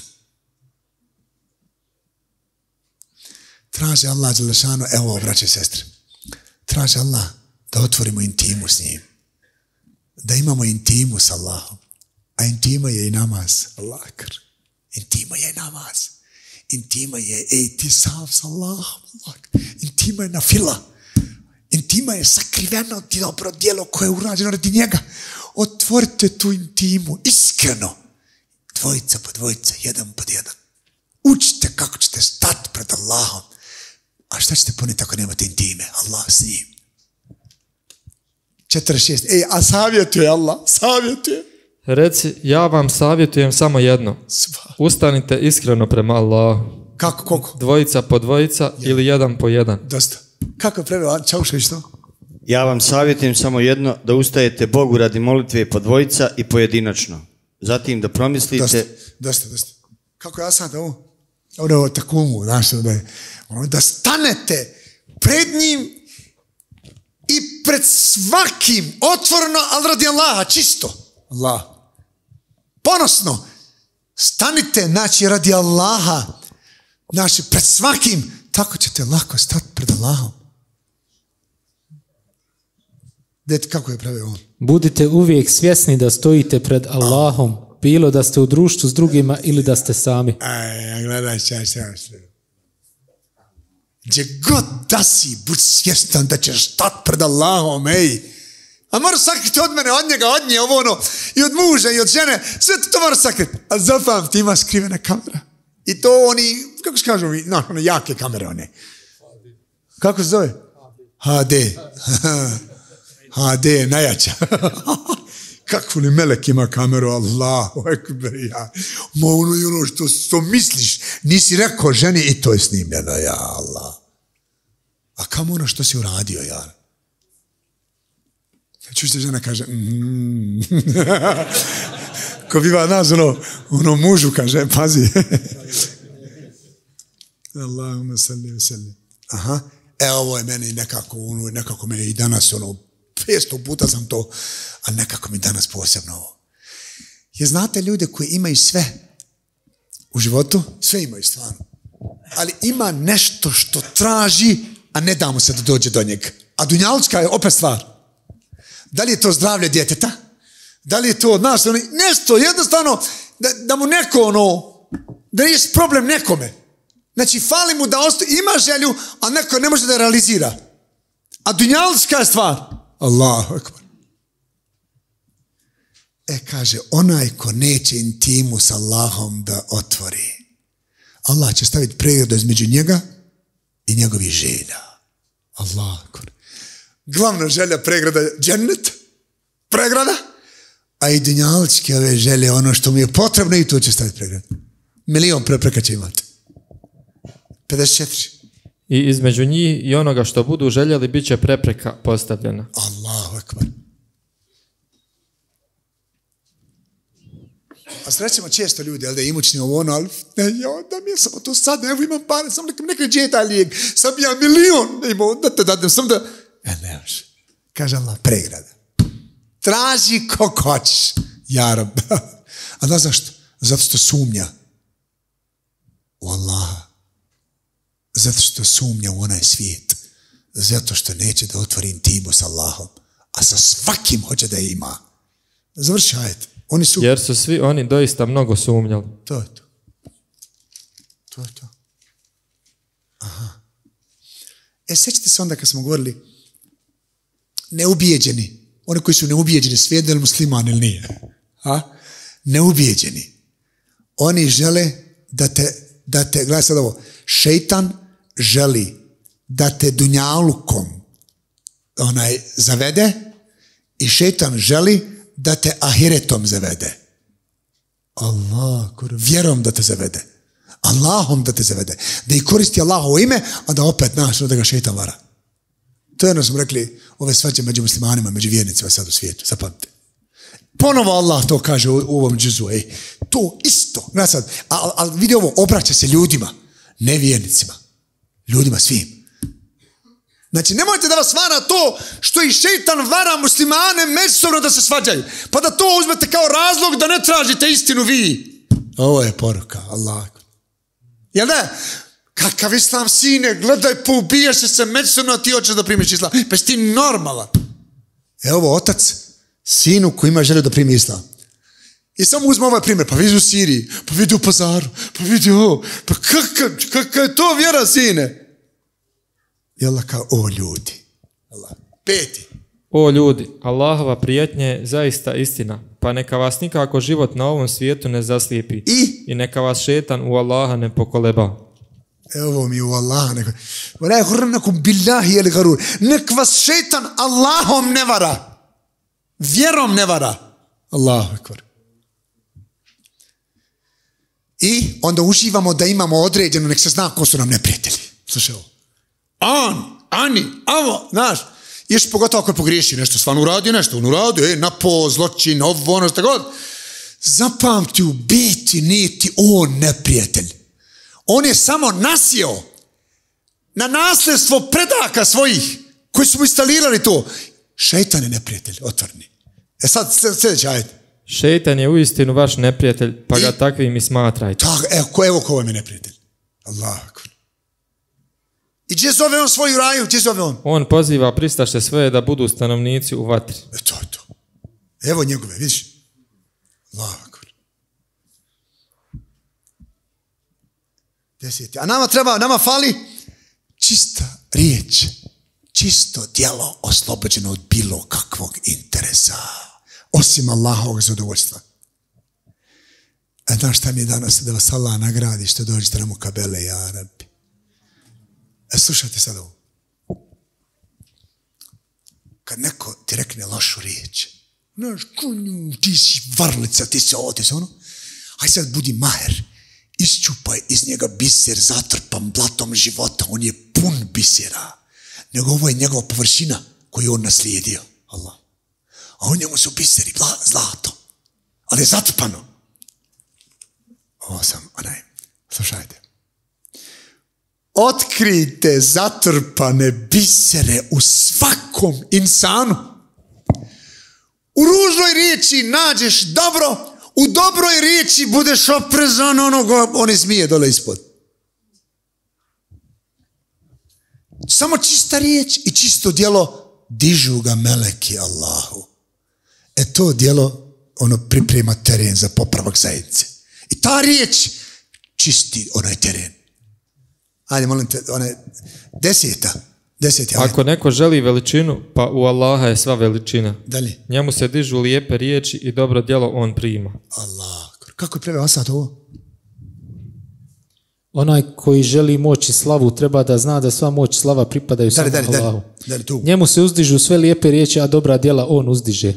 Traži Allah, Đelešanu, evo, braće i sestre, traži Allah da otvorimo intimu s njim. Da imamo intimu s Allahom. A intima je i namaz. Allah. Intima je i namaz. Intima je ej ti sav s Allahom. Intima je na fila. Intima je sakriveno ti dobro djelo koje je urađeno radi njega. Otvorite tu intimu iskreno. Dvojica po dvojica, jedan po jedan. Učite kako ćete stati pred Allahom. A šta ćete poneti ako nemate intime? Allah s njim. četrdeset šest. Ej, a savjetuje Allah. Savjetuje. Reci, ja vam savjetujem samo jedno. Ustanite iskreno prema Allahu. Kako, koliko? Dvojica po dvojica ja. Ili jedan po jedan. Dosta. Kako je preveo? Čaušević to? Ja vam savjetujem samo jedno, da ustajete Bogu radi molitve po dvojica i pojedinačno. Zatim da promislite... Dosta, dosta, dosta. Kako ja sad ovo? Ovo je takumu, znaš, da, je, da stanete pred njim i pred svakim otvoreno, ali radi Allaha, čisto. Allah. Ponosno. Stanite, znači, radi Allaha. Znači, pred svakim. Tako ćete lako stati pred Allahom. Dete, kako je pravio on? Budite uvijek svjesni da stojite pred Allahom, bilo da ste u društvu s drugima ili da ste sami. Aj, gledaj, čaj, čaj, čaj. Gdje god da si, budi svjestan da ćeš stati pred Allahom, ej. A moraš sakriti od mene, od njega, od nje, ovo ono, i od muža, i od žene, sve to moraš sakriti. A zapamti, ima skrivena kamera. I to oni, kako se kažu, no, one jake kamere, one. Kako se zove? H D. H D, najjača. Kako li melek ima kameru, Allahu ekber, ja. Ma ono i ono što, što misliš, nisi rekao ženi i to je snimljeno, ja Allah. A kamo ono što si uradio, ja? Čuš te žena kaže, mm. Ko biva nas, ono, ono mužu kaže, pazi. Allahumma salli wa salli. Aha, e ovo je meni nekako, ono, nekako meni i danas, ono, petsto puta sam to, a nekako mi danas posebno ovo. Jer znate ljude koji imaju sve u životu, sve imaju stvarno. Ali ima nešto što traži, a ne da mu se da dođe do njega. A dunjalučka je opet stvar. Da li je to zdravlje djeteta? Da li je to od nas? Nešto, jednostavno, da, da mu neko, ono, da je problem nekome. Znači, fali mu da ostaje, ima želju, a neko ne može da je realizira. A dunjalučka je stvar. Allahu ekber. E, kaže, onaj ko neće intimu s Allahom da otvori, Allah će staviti pregradu između njega i njegovih želja. Allahu ekber. Glavna želja pregrada je džennet, pregrada, a i dunjalučke ove želje, ono što mu je potrebno, i tu će staviti pregradu. Milion prepreka će imati. pedeset četiri. I između njih i onoga što budu željeli bit će prepreka postavljena. Allahu ekber. A srećemo često ljudi, ali da je imućni ovo ono, ali ne, ja, da mi je samo to sad, evo imam pare, sam nekaj nekaj džeta lijek, sam ja milion, ne imao, da te dadem, sam da... E, ne može. Kaže Allah, pregrada. Traži ko hoćeš, jarab. A da zašto? Zato što sumnja u Allaha. Zato što sumnja u onaj svijet. Zato što neće da otvori intimu s Allahom. A sa svakim hoće da je ima. Završi ajet. Oni su... Jer su svi oni doista mnogo sumnjali. To je to. To je to. Aha. E, sjećate se onda kad smo govorili neubijeđeni, oni koji su neubijeđeni, svejedno ili musliman ili nije, a? Neubijeđeni. Oni žele da te, da te, gledaj sad ovo, šeitan želi da te dunjalukom onaj zavede i šeitan želi da te ahiretom zavede. Allah, vjerom da te zavede. Allahom da te zavede. Da i koristi Allahovo ime, a da opet naš, da ga šeitan vara. To je ono smo rekli, ove svađe među muslimanima, među vjernicima sad u svijetu. Zapamtite. Ponovo Allah to kaže u, u ovom džuzu. Ej. To isto. Ali al, al vidi ovo, obraća se ljudima, ne vjernicima. Ljudima svim. Znači, nemojte da vas vara to što i šeitan vara muslimane međusobno da se svađaju. Pa da to uzmete kao razlog da ne tražite istinu vi. Ovo je poruka. Allah. Jel ne? Kakav islam, sine, gledaj, poubijaš se međusobno, a ti hoćeš da primiš islam. Pa si ti normalan. Evo otac, sinu koji ima želju da primi islam. I samo uzme ovaj primjer, pa vidi u Siriji, pa vidi u Pazaru, pa vidi ovo, pa kakav, kakav je to vjera, sine? I Allah kao, o ljudi. Allah. Peti. O ljudi, Allahova prijetnja je zaista istina, pa neka vas nikako život na ovom svijetu ne zaslijepi. I? I neka vas šetan u Allaha ne pokoleba. Evo mi u Allaha ne pokoleba. Nek vas šetan Allahom ne vara. Vjerom ne vara. Allahu ekber. I onda uživamo da imamo određeno, nek se zna ko su nam neprijatelji. Slušaj ovo. On, Ani, ovo, znaš, još pogotovo ako je pogriješi nešto, stvarno uradio nešto, on uradio, e, napo, zločin, ovo, ono, što god. Zapamti, u biti nije ti on neprijatelj. On je samo nasjeo na nasljedstvo predaka svojih, koji su mu instalirali to. Šeitan je neprijatelj, otvorni. E sad, sljedeći, ajde. Šeitan je uistinu vaš neprijatelj, pa ga I, takvim i smatrajte. Tak, evo, evo ko vam je neprijatelj. Allah. I gdje zove on svoju raju? Gdje zove on? On poziva pristaše svoje da budu stanovnici u vatri. E to je to. Evo njegove, vidiš? Allah. Deseti. A nama treba, nama fali čista riječ, čisto djelo oslobođeno od bilo kakvog interesa, osim Allahovog zadovoljstva. A znaš šta mi je danas, da vas Allah nagradi što dođete nam u kabele, ja Rabbi. E, slušajte sad ovo. Kad neko ti rekne lošu riječ, znaš, konju, ti si varlica, ti si ovo, ti si ono, aj sad budi maher, isčupaj iz njega biser zatrpan blatom života, on je pun bisera, nego ovo je njegova površina koju on naslijedio, Allah. A u njemu su biseri, zlato, ali je zatrpano. Ovo sam, onaj, slušajte. Otkrijte zatrpane bisere u svakom insanu. U ružnoj riječi nađeš dobro, u dobroj riječi budeš oprezan onoga, one zmije dole ispod. Samo čista riječ i čisto djelo dižu ga meleki Allahu. E to djelo, ono priprema teren za popravak zajednice. I ta riječ čisti onaj teren. Ajde, molim te, onaj, deseta. Deseti, ako neko želi veličinu, pa u Allaha je sva veličina. Dalje. Njemu se dižu lijepe riječi i dobro djelo on prima. Allah. Kako je preveo Asad ovo? Onaj koji želi moć i slavu treba da zna da sva moć i slava pripadaju samo dali, Allahu. Dali, dali, Njemu se uzdižu sve lijepe riječi, a dobra djela on uzdiže.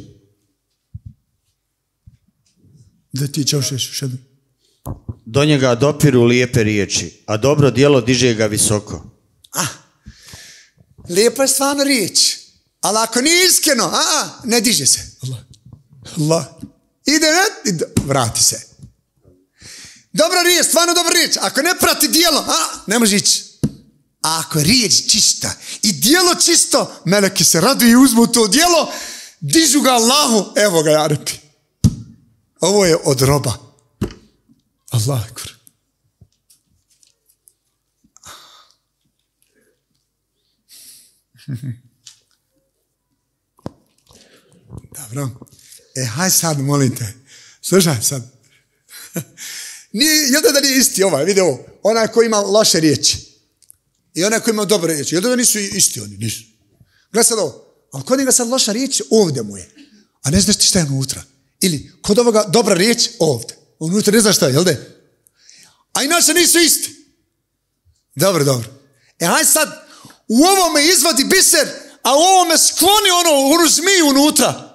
Da ti čaušeš šedu. Do njega dopiru lijepe riječi, a dobro djelo diže ga visoko. Ah, lijepa je stvarno riječ, ali ako nije iskreno, a, a, ne diže se. Allah. Allah. Ide, ne, ide, vrati se. Dobra riječ, stvarno dobra riječ. Ako ne prati djelo, a, ne može ići. A ako je riječ čista i djelo čisto, meleki se raduju i uzmu to djelo, dižu ga Allahu, evo ga, ja Rabbi. Ovo je od roba. Allah akbar. Dobro. E, haj sad, molim te. Slušaj sad. Nije, jel da nije isti ovaj, vidi ovo. Onaj koji ima loše riječi. I onaj koji ima dobre riječi. Jel da nisu isti oni? Nisu. Gledaj sad ovo. Ali kod njega sad loša riječ ovdje mu je. A ne znaš ti šta je unutra. Ili kod ovoga dobra riječ ovdje. Unutra ne znaš šta je, jel da? A inače nisu isti. Dobro, dobro. E hajde sad u ovome izvadi biser, a u ovome skloni ono, ono zmiju unutra.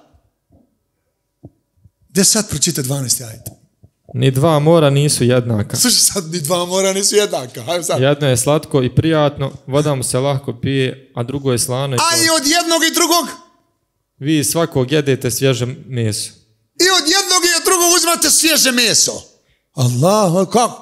Gdje sad pročite dvanaesti ajet? Ni dva mora nisu jednaka. Slušaj sad, ni dva mora nisu jednaka. Hajde sad. Jedno je slatko i prijatno, voda mu se lahko pije, a drugo je slano i... A i od jednog i drugog? Vi svakog jedete svježe meso. I od jednog i od drugog uzmate svježe meso. Allah, kako?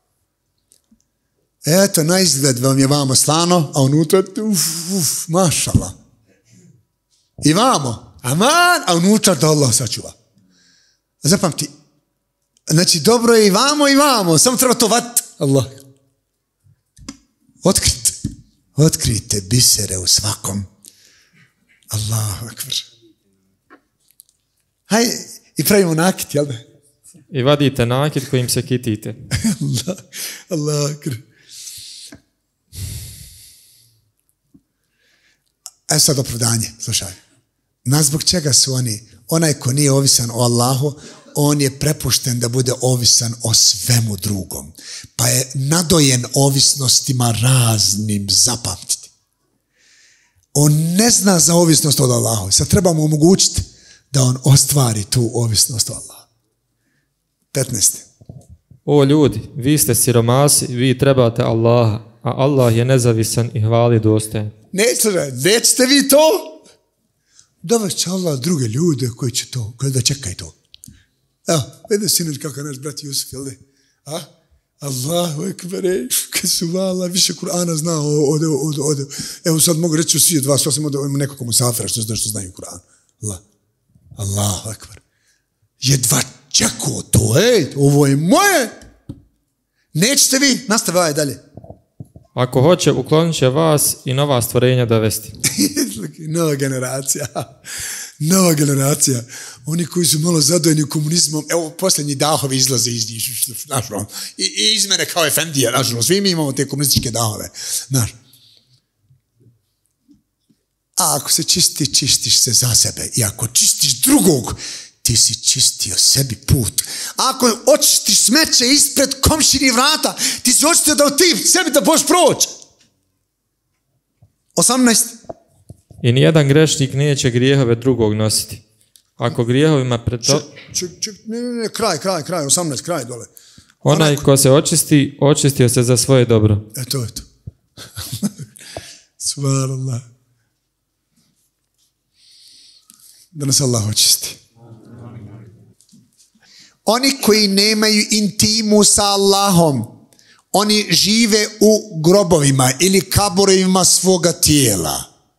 Eto, na izgled vam je vamo slano, a unutra, uf, uf, mašala. I vamo, aman, a unutra da Allah sačuva. Zapamti, znači dobro je i vamo i vamo, samo treba to vat, Allah. Otkrite, otkrite bisere u svakom. Allahu akbar. Hajde, i pravimo nakit, jel da? I vadite nakit kojim se kitite. Allah, Allah akbar. E sad opravdanje, slušaj. Na zbog čega su oni, onaj ko nije ovisan o Allahu, on je prepušten da bude ovisan o svemu drugom. Pa je nadojen ovisnostima raznim, zapamtiti. On ne zna za ovisnost od Allahu. Sad trebamo omogućiti da on ostvari tu ovisnost od Allahu. petnaest. O ljudi, vi ste siromasi, vi trebate Allaha, a Allah je nezavisan i hvali dostojan. Nećete, nećete vi to? Dovest će Allah druge ljude koji će to, koji da čekaj to. Evo, vidi sinoć kako naš brat Jusuf, jel ne? A? Allahu ekbere, kad su vala, više Kur'ana zna ovdje, ovdje, ovdje. Evo sad mogu reći u svi od vas, osim od nekog musafira što zna što znaju Kur'an. Allah. Allahu ekber. Jedva čekao to, ej, ovo je moje. Nećete vi, nastavaj dalje. Ako hoće, uklonit će vas i nova stvorenja dovesti. Nova generacija. Nova generacija. Oni koji su malo zadojeni komunizmom, evo, posljednji dahovi izlaze iz njih, znaš, i, i iz mene kao efendija, znaš, svi mi imamo te komunističke dahove, znaš. A ako se čisti, čistiš se za sebe. I ako čistiš drugog, ti si čistio sebi put. Ako očistiš smeće ispred komšini vrata, ti si očistio da ti sebi da boš proći. osamnaest. I nijedan grešnik neće grijehove drugog nositi. Ako grijehovima preto... Ček, ček, ne, ne, ne, kraj, kraj, kraj, osamnaest, kraj dole. Onaj, Onaj ko se očisti, očistio se za svoje dobro. E, to je to. Subhanallah. Da nas Allah očisti. Oni koji nemaju intimu sa Allahom, oni žive u grobovima ili kaburovima svoga tijela.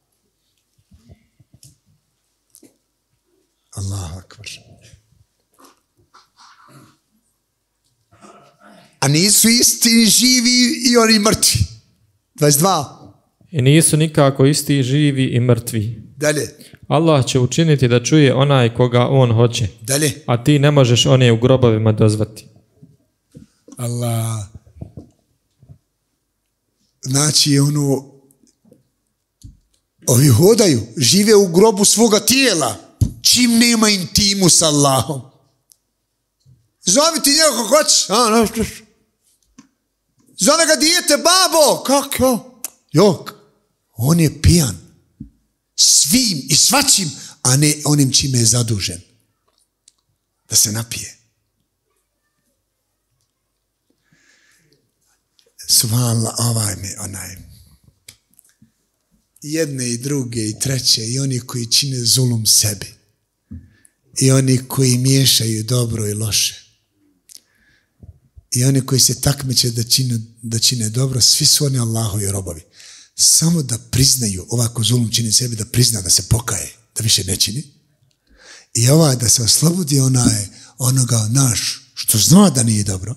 Allahu akbar. A nisu isti živi i oni mrtvi. dvadeset dva. I nisu nikako isti živi i mrtvi. Dalje. Allah će učiniti da čuje onaj koga on hoće. Dalje. A ti ne možeš one u grobovima dozvati. Allah. Znači, ono, ovi hodaju, žive u grobu svoga tijela, čim nema intimu s Allahom. Zovi ti njega kako hoćeš. Zove ga dijete, babo. Kako? Jok. On je pijan. Svim i svačim, a ne onim čime je zadužen. Da se napije. Subhanallah, ovaj mi, onaj. Jedne i druge i treće i oni koji čine zulum sebi. I oni koji miješaju dobro i loše. I oni koji se takmiče da čine, da čine dobro, svi su oni Allahovi robovi. Samo da priznaju, ovako zulum čini sebi, da prizna da se pokaje, da više ne čini. I ovaj da se oslobodi onaj, onoga naš, što zna da nije dobro.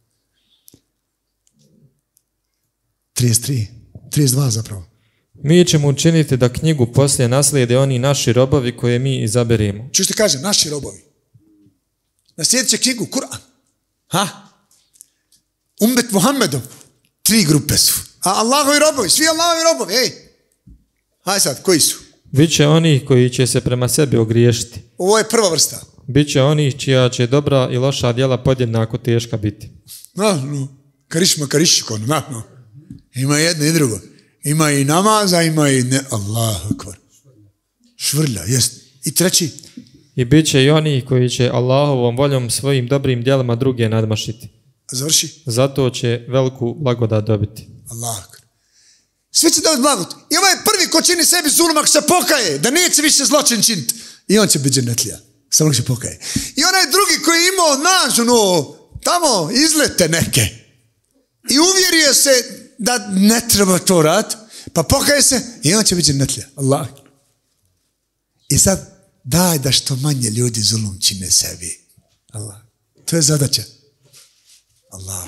trideset tri, trideset dva zapravo. Mi ćemo učiniti da knjigu poslije naslijede oni naši robovi koje mi izaberemo. Čuš ti kažem, naši robovi. Naslijedit će knjigu Kur'an. Ha? Ummet Muhammedov. Tri grupe su. A Allahovi robovi, svi Allahovi robovi, ej. Hajde sad, koji su? Biće onih koji će se prema sebi ogriješiti. Ovo je prva vrsta. Biće onih čija će dobra i loša djela podjednako teška biti. No, no, karišma karišikon, no, no. Ima jedno i drugo. Ima i namaza, ima i ne, Allahu akbar. Švrlja, jest. I treći? I bit će i oni koji će Allahovom voljom svojim dobrim djelima druge nadmašiti. Završi. Zato će veliku blagodat dobiti. Allah akbar. Svi će dobiti blagodat. I ovaj prvi ko čini sebi zulum ako se pokaje, da neće više zločin činiti. I on će biti džennetlija. Samo se pokaje. I onaj drugi koji je imao naš, ono, tamo izlete neke. I uvjerio se da ne treba to raditi, pa pokaje se i on će biti džennetlija. Allah. I sad daj da što manje ljudi zulum čine sebi. Allah. To je zadaća. Allah.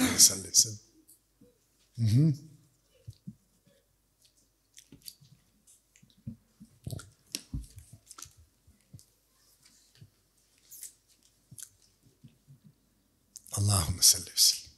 Mhm. Allahumma salli wa sallam.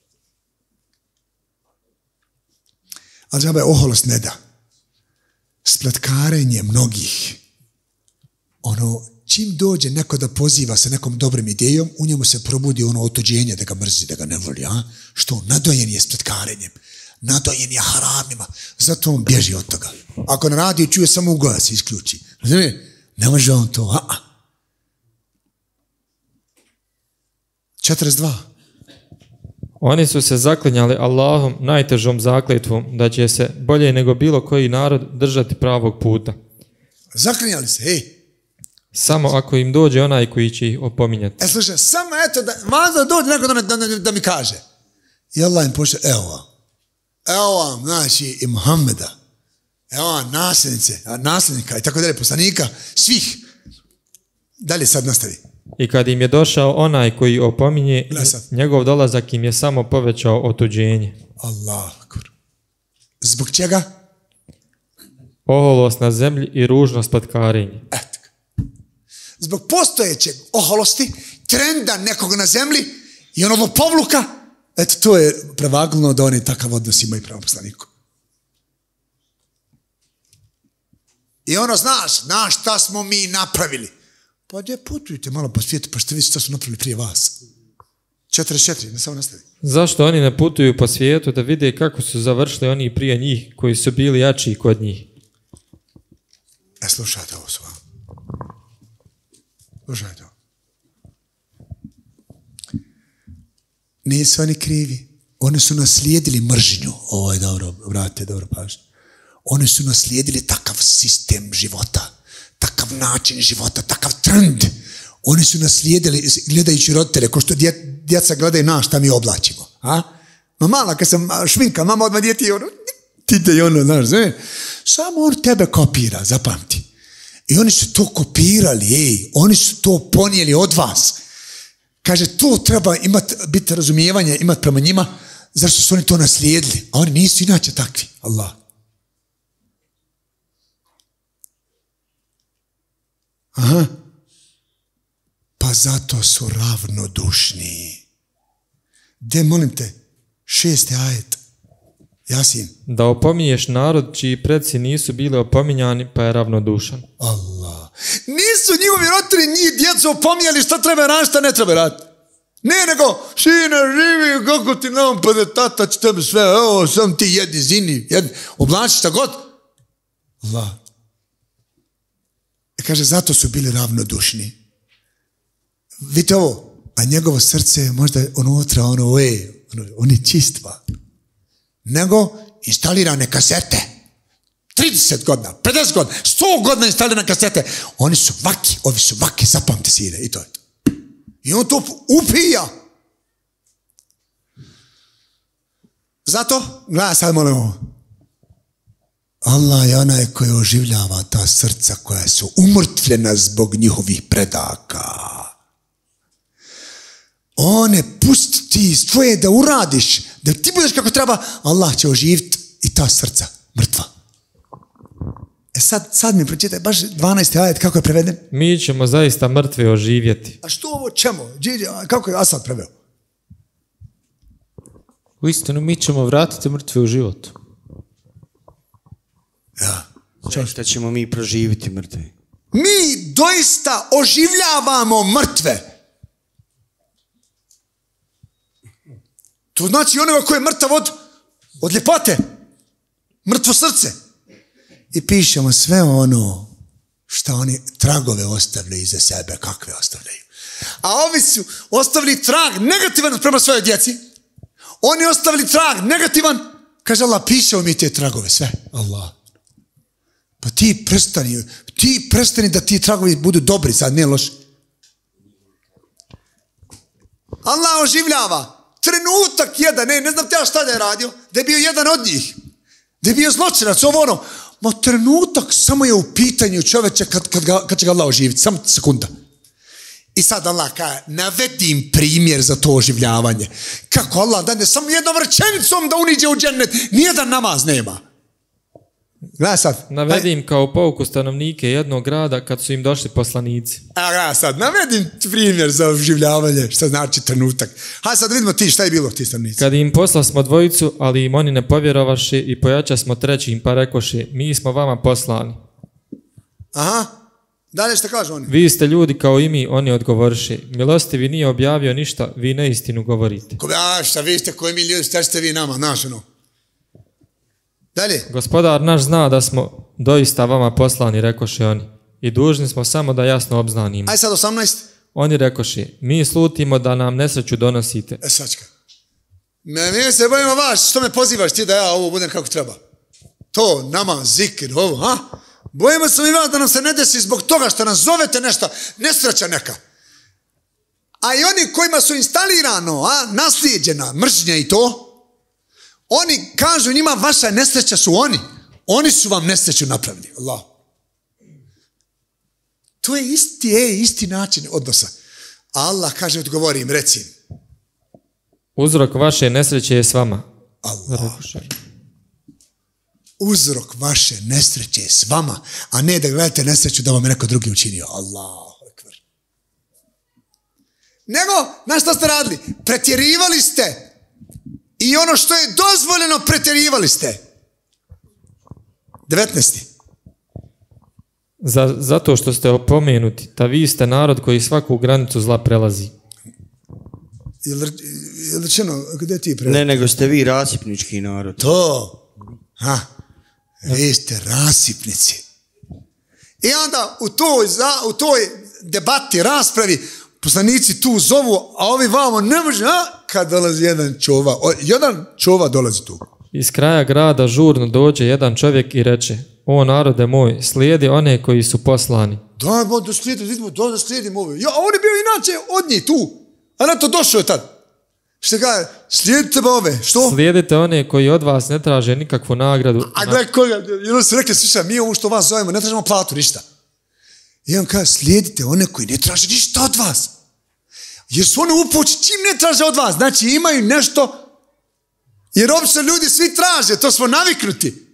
Ali džaba je oholost ne da. Spletkarenje mnogih. Ono, čim dođe neko da poziva sa nekom dobrim idejom, u njemu se probudi ono otuđenje da ga mrzi, da ga ne voli. A? Što? Nadojen je spletkarenjem. Nadojen je haramima. Zato on bježi od toga. Ako ne radi, čuje samo ugoja se isključi. Razumije? Ne može on to. A-a. četrdeset dva. Oni su se zaklinjali Allahom najtežom zakletvom da će se bolje nego bilo koji narod držati pravog puta. Zaklinjali se, ej. Samo ako im dođe onaj koji će ih opominjati. E, slušaj, samo eto, da, možda dođe neko da, da, da, da mi kaže. I Allah im pošle, evo vam. Evo vam, znači, i Muhammeda. Evo vam, nasljednice, nasljednika i tako dalje, poslanika, svih. Dalje sad nastavi. I kad im je došao onaj koji opominje, njegov dolazak im je samo povećao otuđenje. Allah. Zbog čega? Oholost na zemlji i ružnost spletkarenja. Eto. Zbog postojećeg oholosti, trenda nekog na zemlji i onog povluka, eto to je prevagnulo da oni takav odnos imaju prema poslaniku. I ono, znaš, znaš šta smo mi napravili. Pa gdje putujte malo po svijetu, pa što vidite što su napravili prije vas. četrdeset četiri, ne samo nastavi. Zašto oni ne putuju po svijetu da vide kako su završili oni prije njih, koji su bili jači kod njih? E, slušajte ovo su vam. Slušajte ovo. Nisu oni krivi. Oni su naslijedili mržnju. Ovo je dobro, vratite, dobro pažnje. Oni su naslijedili takav sistem života. Takav način života, takav trend. Oni su naslijedili, gledajući roditelje, ko što dje, djeca gledaju nas šta mi oblačimo. A? Ma mala, kad sam šminka, mama odmah djeti ono, ti te i ono, znaš, znaš. Samo on tebe kopira, zapamti. I oni su to kopirali, ej, oni su to ponijeli od vas. Kaže, to treba imati, biti razumijevanje, imati prema njima, zašto su oni to naslijedili. A oni nisu inače takvi, Allah. Aha. Pa zato su ravnodušni. De, molim te, šesti ajet. Jasin. Da opominješ narod čiji preci nisu bili opominjani, pa je ravnodušan. Allah. Nisu njihovi roditelji njih djecu opominjali šta treba raditi, šta ne treba raditi. Ne, nego, sine, živi, kako ti nam pade, tata će tebe sve, evo, sam ti jedi, zini, jedi, oblači šta god. Allah. I kaže, zato su bili ravnodušni. Vidite ovo, a njegovo srce je možda unutra, ono, e, ono, on je čistva. Nego instalirane kasete. trideset godina, pedeset godina, sto godina instalirane kasete. Oni su vaki, ovi su vaki, zapamte sire, i to je to. I on to upija. Zato, gledaj sad molim ovo. Allah je onaj koji oživljava ta srca koja su umrtvljena zbog njihovih predaka. One pusti ti tvoje da uradiš, da ti budeš kako treba, Allah će oživiti i ta srca mrtva. E sad, sad mi pročitaj baš dvanaesti ajet kako je preveden. Mi ćemo zaista mrtve oživjeti. A što ovo čemu? Kako je Asad preveo? U istinu mi ćemo vratiti mrtve u život. Ja. Šta ćemo mi proživiti mrtvi? Mi doista oživljavamo mrtve. To znači onoga koji je mrtav od, od ljepote. Mrtvo srce. I pišemo sve ono što oni tragove ostavljaju iza sebe. Kakve ostavljaju? A ovi su ostavili trag negativan prema svojoj djeci. Oni ostavili trag negativan. Kaže Allah, pišemo mi te tragove sve. Allah. Pa ti prestani, ti prestani da ti tragovi budu dobri, sad ne loši. Allah oživljava. Trenutak jedan, ne, ne znam te ja šta da je radio, da je bio jedan od njih. Da je bio zločinac, ovo ono. Ma trenutak samo je u pitanju čovječa kad, kad, ga, kad će ga Allah oživiti. Samo sekunda. I sad Allah kaže, navedim primjer za to oživljavanje. Kako Allah dane samo jednom rečenicom da uniđe u džennet. Nijedan namaz nema. Gledaj sad. Navedim Aj. kao pouku stanovnike jednog grada kad su im došli poslanici. A gledaj sad, navedim primjer za oživljavanje. Šta znači trenutak. Hajde sad vidimo ti šta je bilo ti stanovnici. Kad im posla smo dvojicu, ali im oni ne povjerovaše i pojača smo trećim pa rekoše, mi smo vama poslani. Aha. Dalje što kažu oni? Vi ste ljudi kao i mi, oni odgovoriše. Milostivi nije objavio ništa, vi neistinu govorite. Ko, a šta vi ste koji mi ljudi, šta ste vi nama, naš ono. Dalje. Gospodar naš zna da smo doista vama poslani, rekoše oni. I dužni smo samo da jasno obznanimo. Aj sad osamnaest. Oni rekoše, mi slutimo da nam nesreću donosite. E sačka. Me, mi se bojimo vas, što me pozivaš ti da ja ovo budem kako treba. To, nama, zikir, ovo, ha? Bojimo se mi vas da nam se ne desi zbog toga što nas zovete nešto, nesreća neka. A i oni kojima su instalirano, a, naslijeđena mržnja i to, oni kažu njima vaša nesreća su oni. Oni su vam nesreću napravili. Allah. To je isti, je, isti način odnosa. Allah kaže, odgovorim, reci im. Uzrok vaše nesreće je s vama. Allah. Uzrok vaše nesreće je s vama, a ne da gledate nesreću da vam je neko drugi učinio. Allah. Nego, na što ste radili? Pretjerivali ste. I ono što je dozvoljeno, pretjerivali ste. devetnaesti. Za, zato što ste opomenuti, da vi ste narod koji svaku granicu zla prelazi. Je li rečeno, gdje ti prelazi? Ne, nego ste vi rasipnički narod. To. Ha. Vi ste rasipnici. I onda u toj, u toj debati, raspravi, poslanici tu zovu, a ovi vamo ne može, a? Kad dolazi jedan čova, o, jedan čova dolazi tu. Iz kraja grada žurno dođe jedan čovjek i reče, o narode moj, slijedi one koji su poslani. Da, bo, da slijedim, vidimo, da, da slijedim ove. Ja, a on je bio inače od njih tu, a na to došao je tad. Što kaže, slijedite ove, što? Slijedite one koji od vas ne traže nikakvu nagradu. A gledaj koga, jer oni su rekli, slušaj, mi ovo što vas zovemo, ne tražimo platu, ništa. I on kaže, slijedite one koji ne traže ništa od vas. Jer su oni upući, čim ne traže od vas, znači imaju nešto, jer obično ljudi svi traže, to smo naviknuti.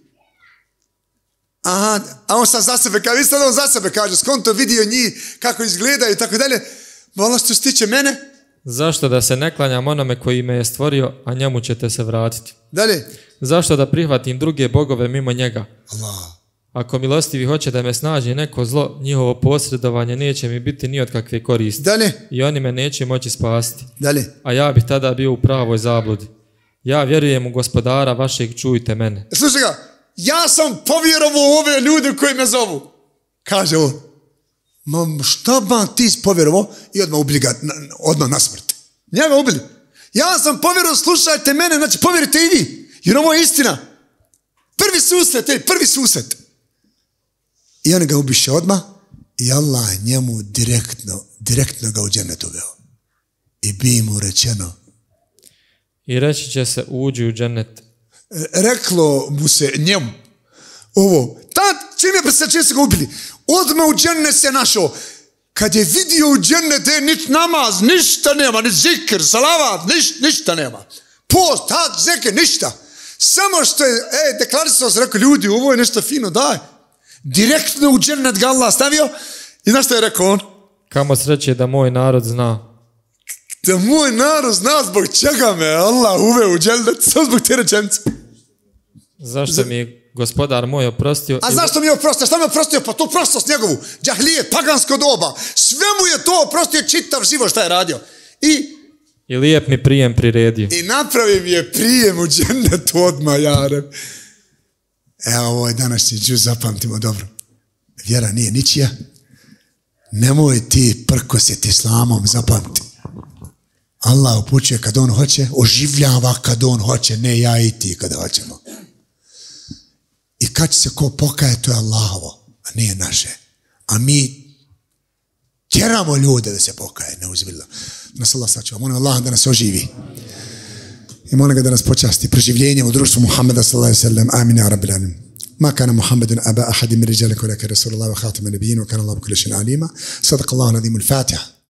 Aha, a on sad za sebe kaže, vi sad on za sebe kaže, skonto vidio njih, kako izgledaju i tako dalje. Malo što se tiče mene. Zašto da se ne klanjam onome koji me je stvorio, a njemu ćete se vratiti? Dalje. Zašto da prihvatim druge bogove mimo njega? Allah. Ako milostivi hoće da me snaži neko zlo, njihovo posredovanje neće mi biti ni od kakve koristi. Dalje. I oni me neće moći spasiti. Dalje. A ja bih tada bio u pravoj zabludi. Ja vjerujem u gospodara vašeg, čujte mene. Slušaj ga, ja sam povjerovao u ove ljude koji me zovu. Kaže on. Ma šta ba ti povjerovao? I odmah ubili ga, odmah na smrt. Njega ubili. Ja sam povjerovao, slušajte mene, znači povjerite i vi. Jer ovo je istina. Prvi susret, ej, prvi susret. I on ga ubiše odmah i Allah njemu direktno, direktno ga u džennet uveo. I bi mu rečeno. I reći će se, uđi u džennet. Reklo mu se njemu. Ovo. Tad, čim je presrećen, čim se ga ubili. Odmah u džennet se našao. Kad je vidio u džennet, e, nič namaz, ništa nema, ni zikr, salavat, niš, ništa nema. Post, had, zikr, ništa. Samo što je, e, deklarisao se, rekao, ljudi, ovo je nešto fino, daj. Direktno u džennet ga Allah stavio. I znaš što je rekao on? Kamo sreće da moj narod zna. Da moj narod zna zbog čega me Allah uveo u džennet, samo zbog te rečenice. Zašto mi je gospodar moj oprostio. A zašto mi je oprostio? Šta mi je oprostio? Pa tu prostost njegovu. Džahlijet, pagansko doba. Sve mu je to oprostio, čitav život šta je radio. I I lijep mi prijem priredio. I napravi mi je prijem u džennetu odmah, jarem. Evo, ovo je današnji džuz, zapamtimo dobro. Vjera nije ničija. Nemoj ti prkositi islamom, zapamti. Allah upućuje kad on hoće, oživljava kad on hoće, ne ja i ti kada hoćemo. I kad će se ko pokaje, to je Allahovo, a nije naše. A mi tjeramo ljude da se pokaje, ne uzbilja. Nas Allah sačuva. Molim Allah da nas oživi. I molim ga da nas počasti preživljenjem u društvu Muhammeda sallallahu alejhi ve sellem. Amin ya rabbil alamin. ما كان محمد أبا أحد من رجالكم ولكن رسول الله وخاتم النبيين وكان الله بكل شيء عليما. صدق الله العظيم. الفاتحة.